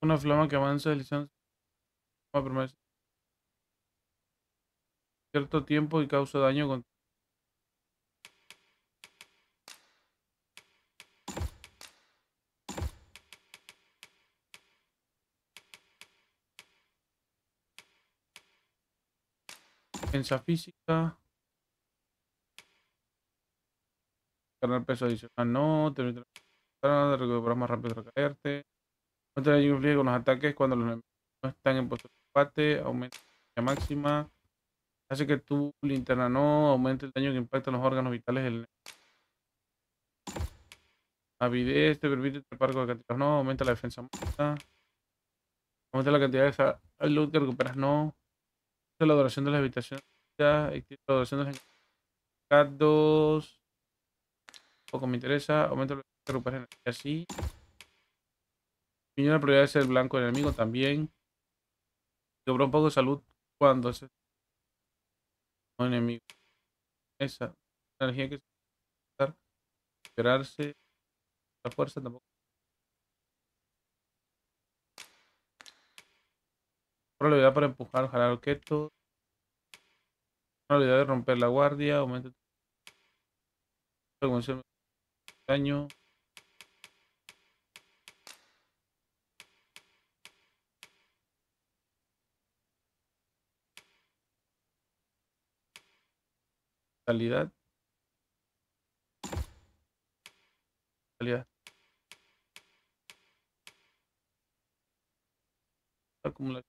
Una flama que avanza deslizando permanece cierto tiempo y causa daño con defensa física. Cargar peso adicional no, te permite recuperar más rápido tras caerte. Aumenta el daño que inflige con los ataques cuando los enemigos no están en postura de combate. Aumenta la máxima. Hace que tu linterna no aumente el daño que impacta en los órganos vitales del enemigo. Avidez te permite trepar con acantilados no. Aumenta la defensa máxima. Aumenta la cantidad de salud que recuperas no. Aumenta la duración de las habitaciones. Extiende la duración de las encantados. Poco me interesa. Aumenta la que recuperas energía así. Disminuye la probabilidad de ser blanco del enemigo también. Cobra un poco de salud cuando se un enemigo. Esa energía que se puede esperarse. La fuerza tampoco. Probabilidad para empujar, jalar objetos. Probabilidad de romper la guardia. Aumenta el daño. Calidad. Calidad. Acumulación.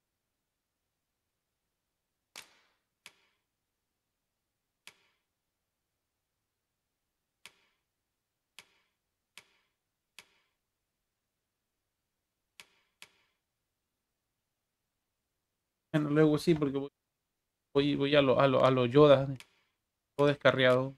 Bueno, luego sí, porque voy, voy, voy a lo, a lo, a lo Yoda. Todo descarriado.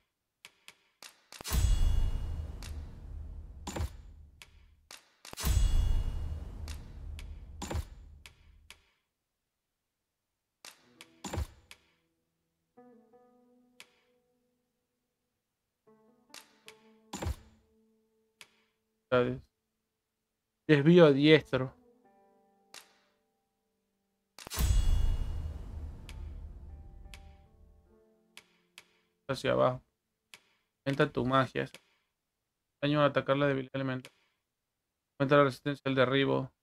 ¿Sabes? Desvío a diestro. Hacia abajo. Aumenta tu magia. Daño al atacar la debilidad elemental. Aumenta la resistencia al derribo.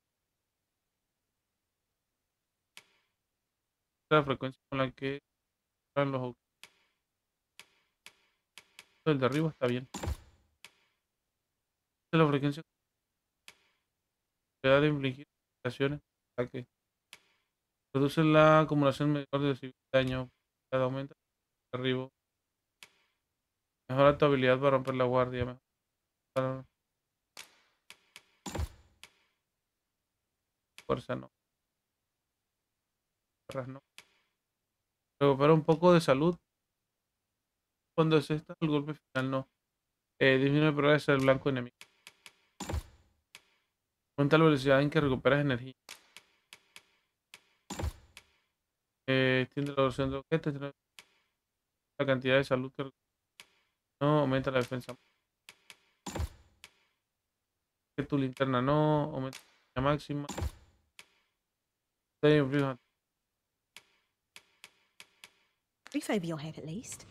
La frecuencia con la que los objetos. El derribo está bien. La frecuencia que da de infligir acciones. Ataque. Reduce la acumulación mejor de daño. Cada aumenta el derribo. Mejora tu habilidad para romper la guardia. Mejora... Fuerza no. Fuerzas no. Recupera un poco de salud. Cuando es esta, el golpe final no. Eh, disminuye la probabilidad de ser blanco enemigo. Aumenta la velocidad en que recuperas energía. Eh, extiende la duración de objetos. La cantidad de salud que no. Aumenta la defensa. Que tu linterna no. Aumenta la máxima. Roof over your head at least.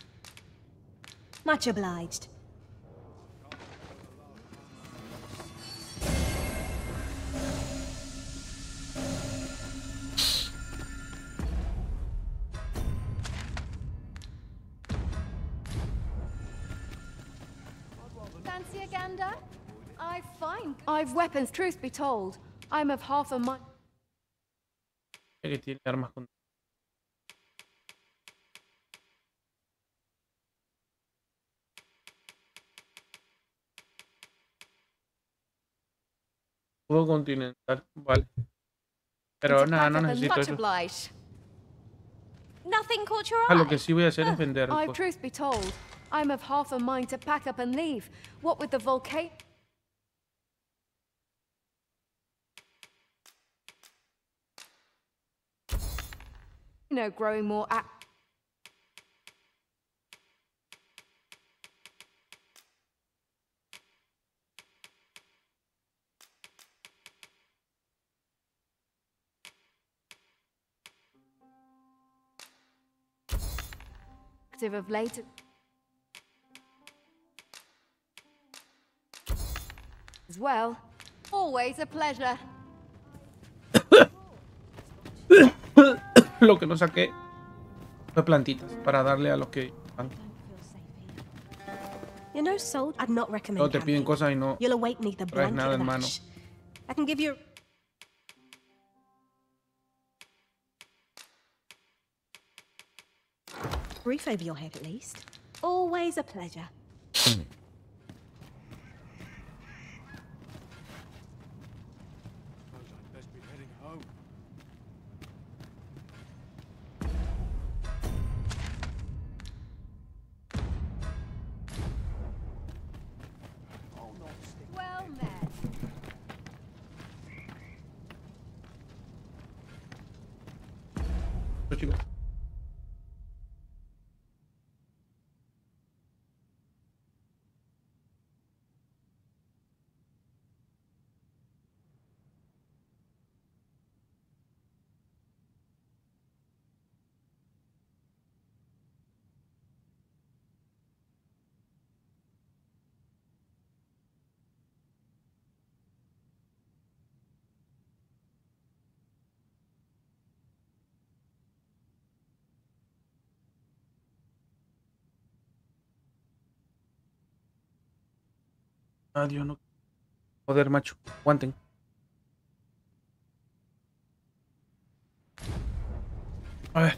Much obliged. Fancy a gander? I find I've weapons, truth be told. I'm of half a mind. Que tiene armas con... Juego continental, vale. Pero nada, no necesito eso. Nothing caught your eye. Ah, lo que sí voy a hacer es vender. I, truth be told, I'm of half a mind to pack up and leave. What with the volcano? You know, growing more act. active of late. As well. Always a pleasure. Lo que no saqué fue plantitas para darle a los que van. You know, Soul, I'd not recommend No te piden camping. cosas y no You'll await me the traes blanket nada of en mano. ash. I can give you a roof over your head at least. Always a pleasure. Best be heading home. Well met. Pues, chicos. Adiós, no. Joder, macho. Aguanten. A ver.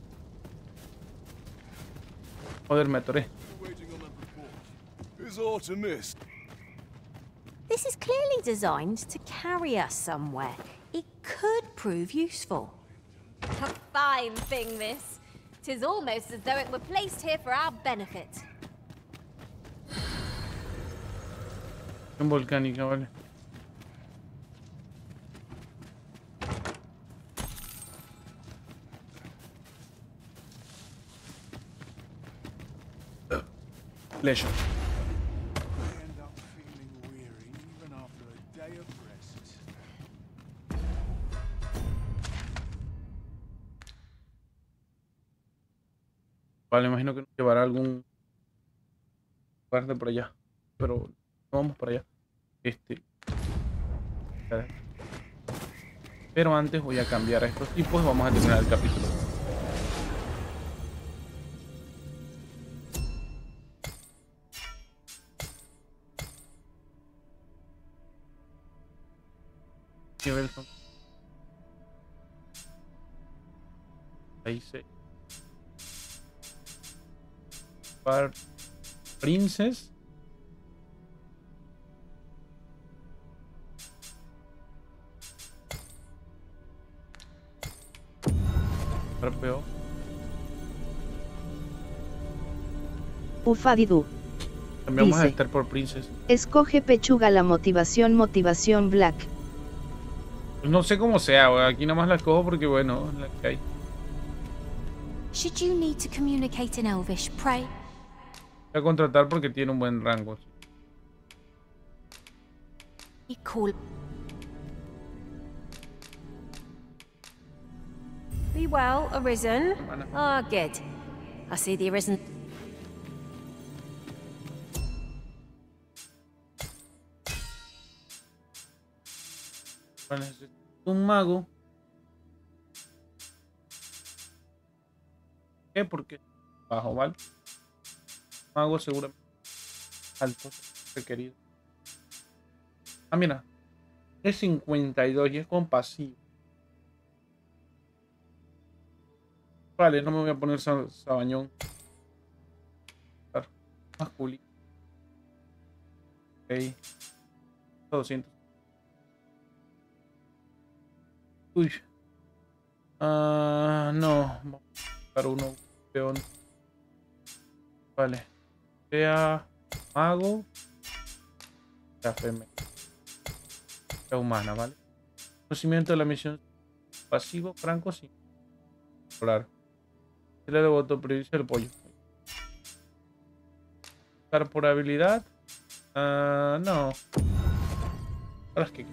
Joder, me atoré. Waiting on that report. Is Artemis? This is clearly designed to carry us somewhere. It could prove useful. A fine thing, this. 'Tis almost as though it were placed here for our benefit. En volcánica, vale. Pleasure. I end up feeling weary even after a day of rest. Vale, imagino que nos llevará algún parte por allá. Pero no vamos para allá. Este. Pero antes voy a cambiar a estos tipos y vamos a terminar el capítulo. Nivel son. Ahí se. Par Princess. Peor. Ufadidu. Cambiamos a Dice, Esther por Princess. Escoge pechuga la motivación motivación black. No sé cómo sea, wey. Aquí nomás la cojo porque bueno, la que hay. Should you need to communicate in Elvish, pray? Voy a contratar porque tiene un buen rango. Be cool. Be well, Arisen. Ah, good. I see the Arisen. Vale, necesito un mago. ¿Qué? Porque bajo, ¿vale? Mago seguramente alto, requerido. Ah, mira. Es cincuenta y dos y es compasivo. Vale, no me voy a poner sab sabañón. Masculino. Ok. doscientos. Uy. Ah, uh, no. Vamos a buscar uno. Peón. Vale. Sea mago. Sea feme. Sea humana, ¿vale? Conocimiento de la misión. Pasivo, franco, sí. Claro. Se le devoto previsión el pollo. Buscar por habilidad. Ah, uh, no. Ahora es que.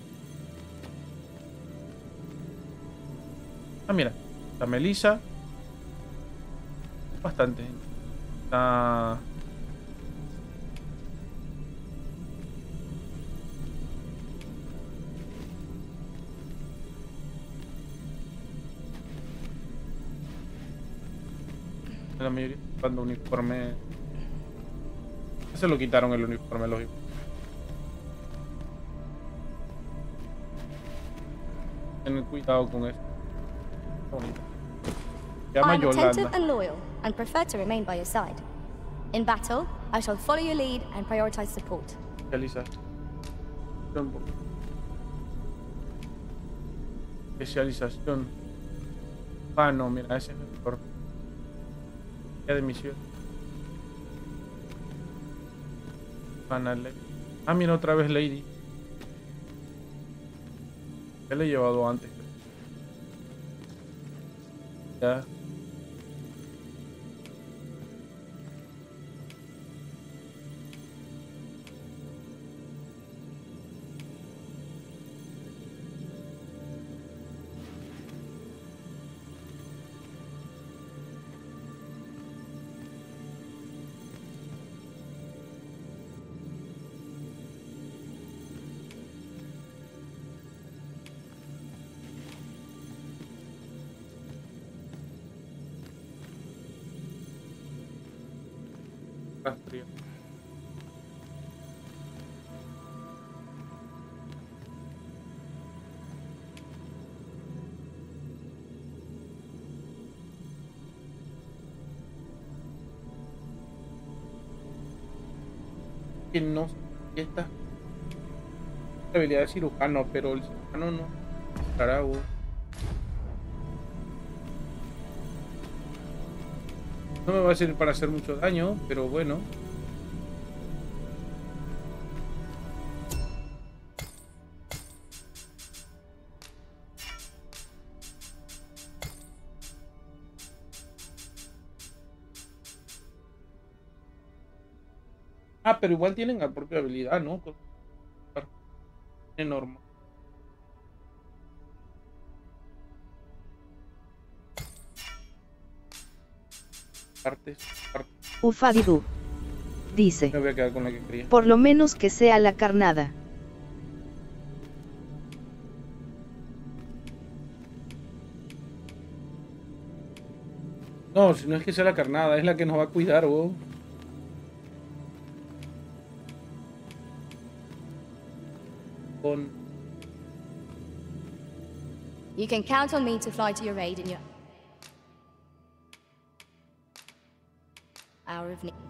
Ah, mira. La Melissa. Bastante. Está... La mayoría cuando uniforme... Se lo quitaron el uniforme, lógico. Ten cuidado con eso. Bonito. Se llama I'm attentive Yolanda. and loyal, and prefer to remain by your side. In battle, I shall follow your lead and prioritize support. Especialización. Especialización. Ah, no, mira, ese es mejor. Ya de misión. Panale. Ah, mira, otra vez Lady. Ya le he llevado antes. Ya. Frío. Que no sé esta habilidad de cirujano, pero el cirujano no. Carajo. No me va a servir para hacer mucho daño, pero bueno. Ah, pero igual tienen la propia habilidad, ¿no? Enorme. Partes, partes. Ufadidu. Dice. Me voy a quedar con la que quería. Por lo menos que sea la carnada. No, si no es que sea la carnada, es la que nos va a cuidar, vos. Con... You can count on me to fly to your aid in your hour of need.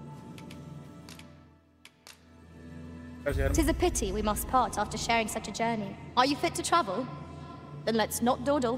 Tis a pity we must part after sharing such a journey. Are you fit to travel? Then let's not dawdle.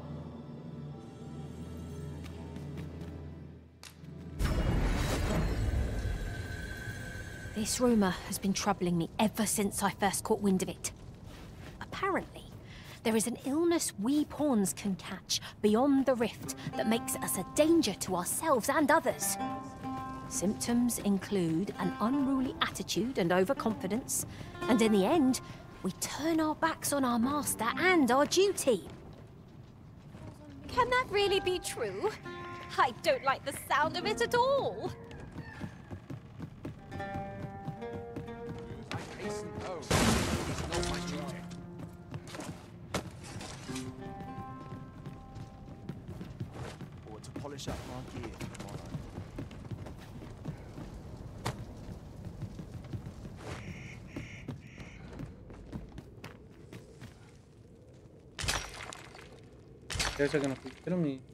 This rumour has been troubling me ever since I first caught wind of it. Apparently, there is an illness we pawns can catch beyond the rift that makes us a danger to ourselves and others. Symptoms include an unruly attitude and overconfidence, and in the end, we turn our backs on our master and our duty. Can that really be true? I don't like the sound of it at all. Or to polish up my gear tomorrow. Esa que nos pusieron y...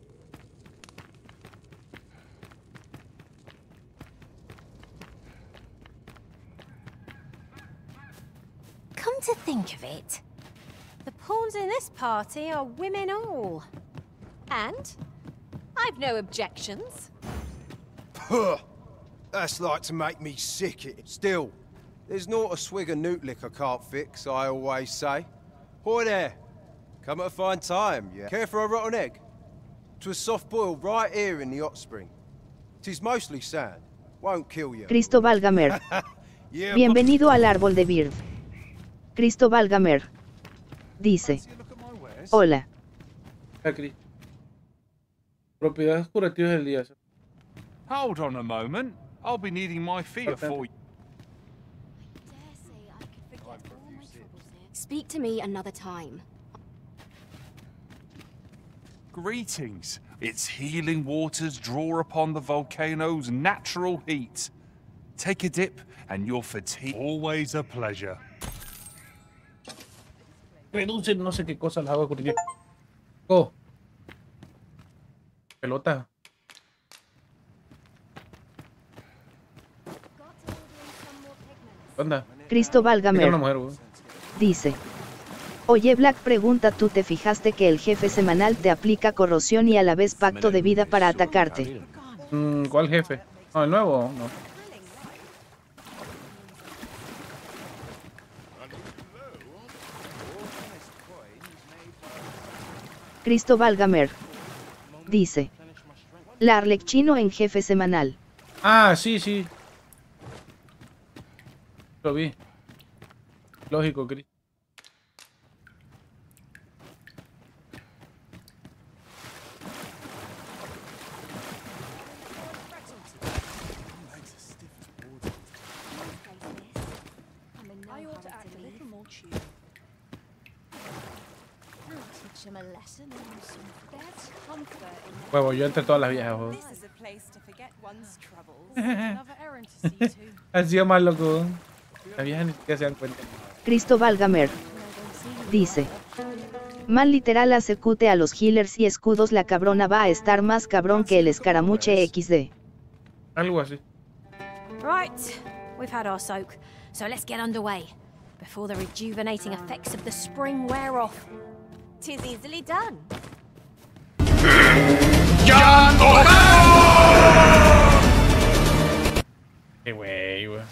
Come to think of it, the pawns in this party are women all. And I've no objections. Puh! That's like to make me sick. It still, there's not a swig of newt liquor can't fix, I always say. Hoy there! Come at a fine time, yeah? Care for a rotten egg? 'Twas soft boiled right here in the hot spring. 'Tis mostly sand. Won't kill you. Cristóbal Gamer. Yeah, Bienvenido al árbol de Bird. Cristóbal Gamer. Dice. Hola. Acri. Propiedades curativas del día. Hold on a moment. I'll be needing my fee for you. Speak to me another time. Greetings. Its healing waters draw upon the volcano's natural heat. Take a dip and your fatigue. Always a pleasure. Reduce no sé qué cosa las hago ocurrir. Oh. Pelota. ¿Dónde? Cristóbal Gamer mujer, dice: Oye Black, pregunta, ¿tú te fijaste que el jefe semanal te aplica corrosión y a la vez pacto de vida para atacarte? Mm, ¿Cuál jefe? No, el nuevo, no. Cristóbal Gamer dice: La Arlecchino en jefe semanal. Ah, sí, sí. Lo vi. Lógico, Cris. Huevo, yo entre todas las viejas, huevo. Ha sido más loco. Las viejas ni siquiera se dan cuenta. Cristóbal Gamer dice: Man literal asecute a los healers y escudos, la cabrona va a estar más cabrón que el escaramuche equis de. Algo así. Right, we've had our soak, so let's get underway before the rejuvenating effects of the spring wear off. Tis easily done. Qué güey, güey.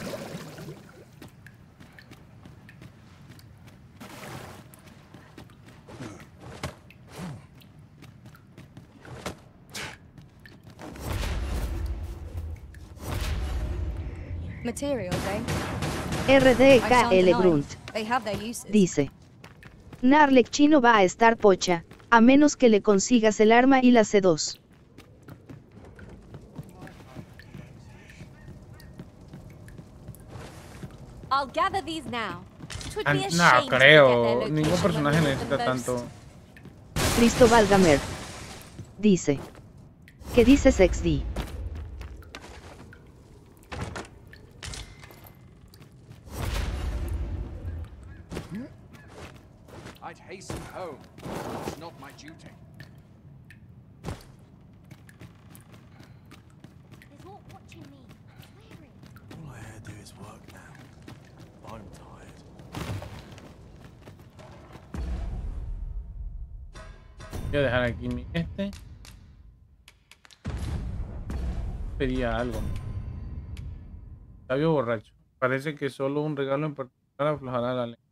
Materials, eh? R D K L Grunt dice: Arlecchino va a estar pocha, a menos que le consigas el arma y la C dos. I'll gather these now. Ah, no creo, ningún personaje necesita tanto. Cristóbal Gamer dice: ¿Qué dices X D? I'd hasten home. It's not my duty. There's more watching me. All I had to do is work now. I'm tired. Voy a dejar aquí mi este. Pedía algo. Sabio borracho. Parece que solo un regalo en particular aflojará la ley.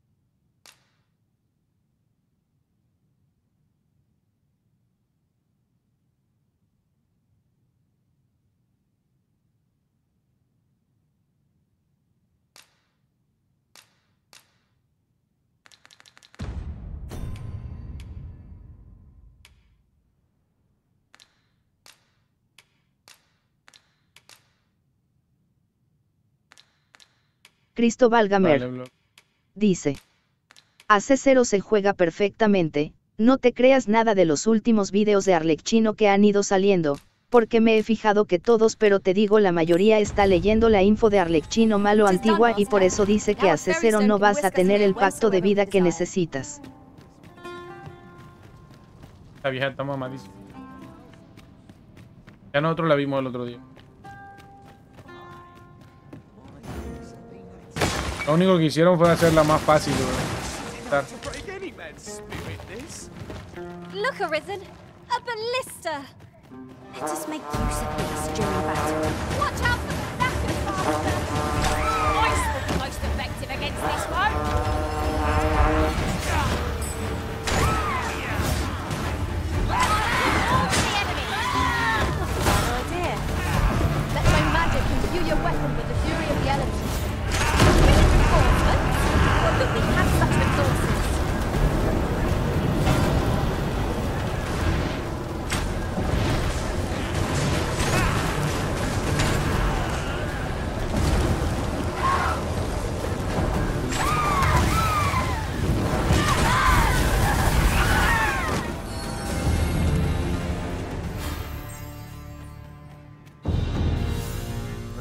Cristóbal Gamer dice: A C cero se juega perfectamente, no te creas nada de los últimos vídeos de Arlecchino que han ido saliendo, porque me he fijado que todos, pero te digo la mayoría está leyendo la info de Arlecchino malo antigua y por eso dice que a C cero no vas a tener el pacto de vida que necesitas. La vieja está mamadísima. Ya nosotros la vimos el otro día. Lo único que hicieron fue hacerla más fácil, ¿verdad? Look, Arisen, a ballista. Let us make use of this during battle. Watch out for the back of faster. Ice will be most effective against this one. The enemy. Bad idea. Let my magic imbue your weapon with the fury of the elements. Or that we have such resources.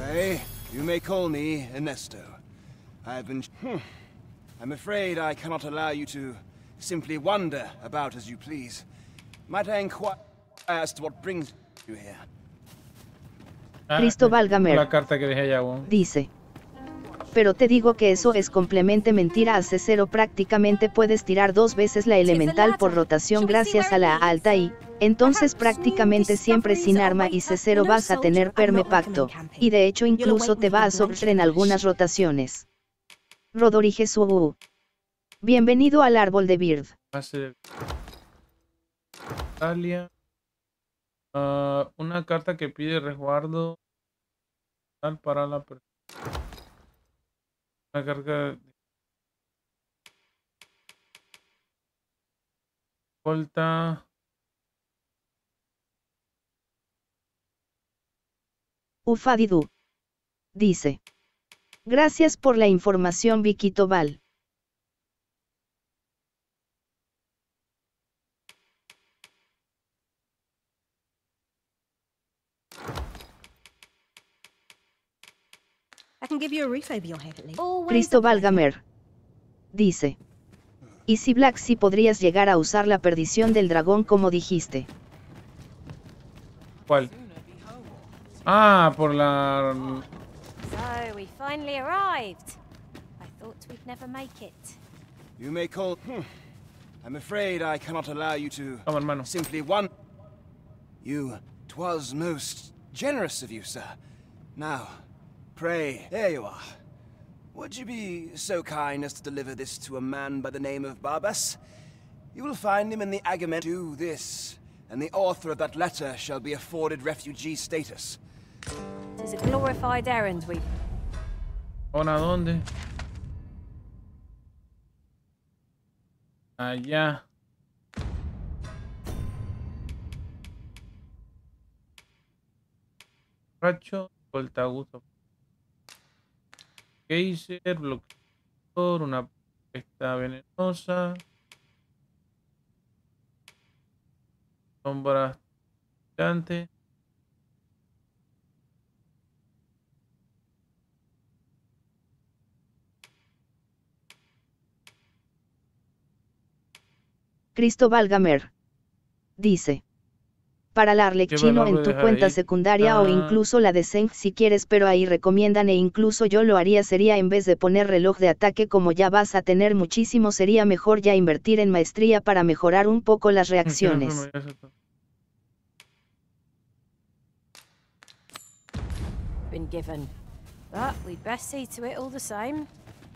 Pray, you may call me Ernesto. I've been... Hmm. I'm afraid I cannot allow you to simply wander about as you please. Might I inquire as to what brings you here? Cristóbal Gamer la carta que dejé allá, bueno. Dice: pero te digo que eso es completamente mentira. A C cero prácticamente puedes tirar dos veces la elemental por rotación gracias a la alta y, entonces prácticamente siempre sin arma y C cero vas a tener permepacto, y de hecho incluso te va a sobrar en algunas rotaciones. Rodori Jesús. Bienvenido al árbol de Bird. Italia. Uh, una carta que pide resguardo para la persona. Una carga volta. Ufadidu. Dice: gracias por la información, Viquito Val. I can give you a roof over your head at least. Cristóbal Gamer. Dice: y si Black si podrías llegar a usar la perdición del dragón como dijiste. ¿Cuál? Ah, por la... So, we finally arrived. I thought we'd never make it. You may call... Hmm. I'm afraid I cannot allow you to... Come on, mano. Simply one... You... 'Twas most generous of you, sir. Now... Pray, there you are. Would you be so kind as to deliver this to a man by the name of Barbas? You will find him in the Agament. Do this, and the author of that letter shall be afforded refugee status. It is a glorified errand we... ¿Ahora dónde? Allá. Racho, Voltagusto. Geyser, bloqueador, una pesta venenosa, sombra gigante, Cristóbal Gamer dice: para el arlecchino en tu cuenta secundaria ah. o incluso la de Zeng si quieres, pero ahí recomiendan e incluso yo lo haría sería en vez de poner reloj de ataque como ya vas a tener muchísimo sería mejor ya invertir en maestría para mejorar un poco las reacciones. Been given, but we'd best see to it all the same.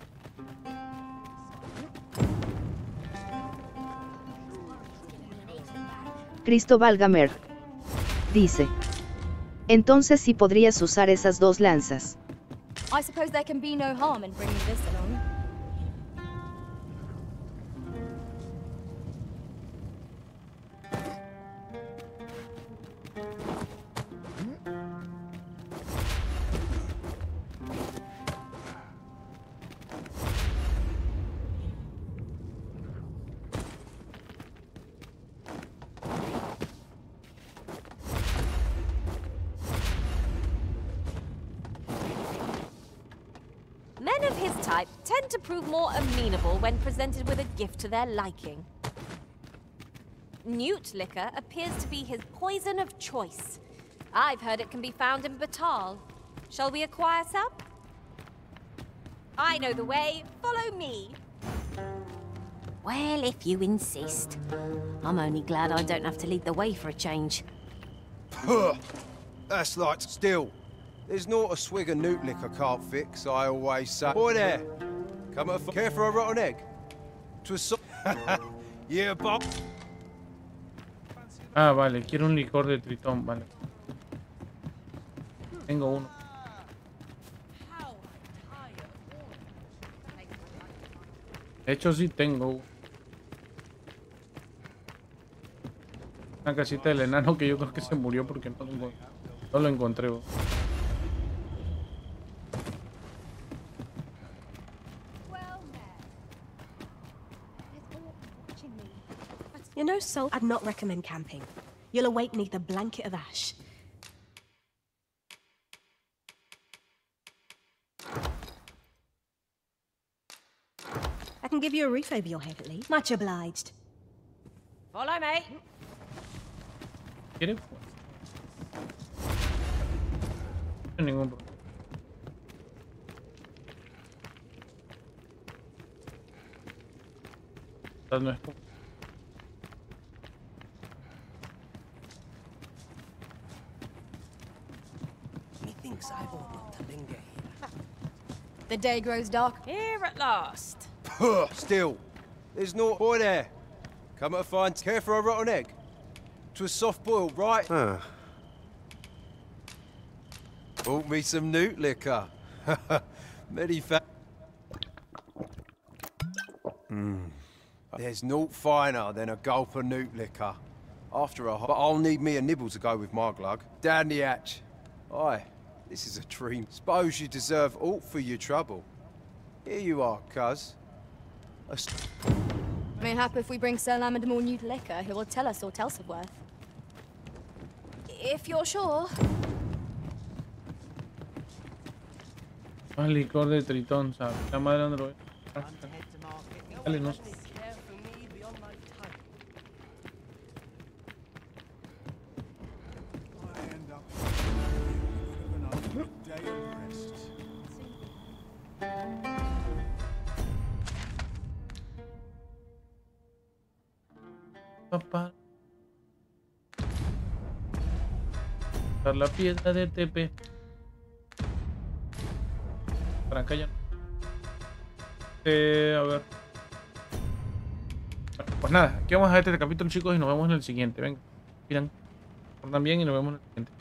Cristóbal Gamer dice: entonces sí podrías usar esas dos lanzas. I suppose there can be no harm in bringing this along. Men of his type tend to prove more amenable when presented with a gift to their liking. Newt liquor appears to be his poison of choice. I've heard it can be found in Batal. Shall we acquire some? I know the way. Follow me. Well, if you insist. I'm only glad I don't have to lead the way for a change. That's like still. There's not a swig of newt liquor can't fix, I always say. Boy there, come at a care for a rotten egg? 'Twas so... yeah, Bob. Ah, vale, quiero un licor de tritón, vale. Tengo uno. De hecho, sí tengo una casita del enano que yo creo que se murió porque no lo, no lo encontré. You know, Sol, I'd not recommend camping. You'll awake beneath a blanket of ash. can give you a roof over your head at least. Much obliged. Follow me. ¿Quiere? No hay ningún problema. No es como... Methinks I ought not to linger here. The day grows dark. Here at last. Still, there's no boy there. Come to find care for a rotten egg. 'Twas soft boiled, right? Huh. Bought me some newt liquor. Many fa- Hmm. There's naught finer than a gulp of newt liquor. After a hot, but I'll need me a nibble to go with my glug. Down the hatch. Aye, this is a dream. Suppose you deserve aught for your trouble. Here you are, cuz. A st Mayhap if we bring Sir Lamond more new liquor, he will tell us aught else of worth. If you're sure. Más licor de tritón, ¿sabes? La madre donde lo ve. Dale, no sé. Papá. La piedra de Tepe. Para acá ya. Eh, a ver. Bueno, pues nada, aquí vamos a dejar este capítulo, chicos, y nos vemos en el siguiente. Venga, miran, portan bien y nos vemos en el siguiente.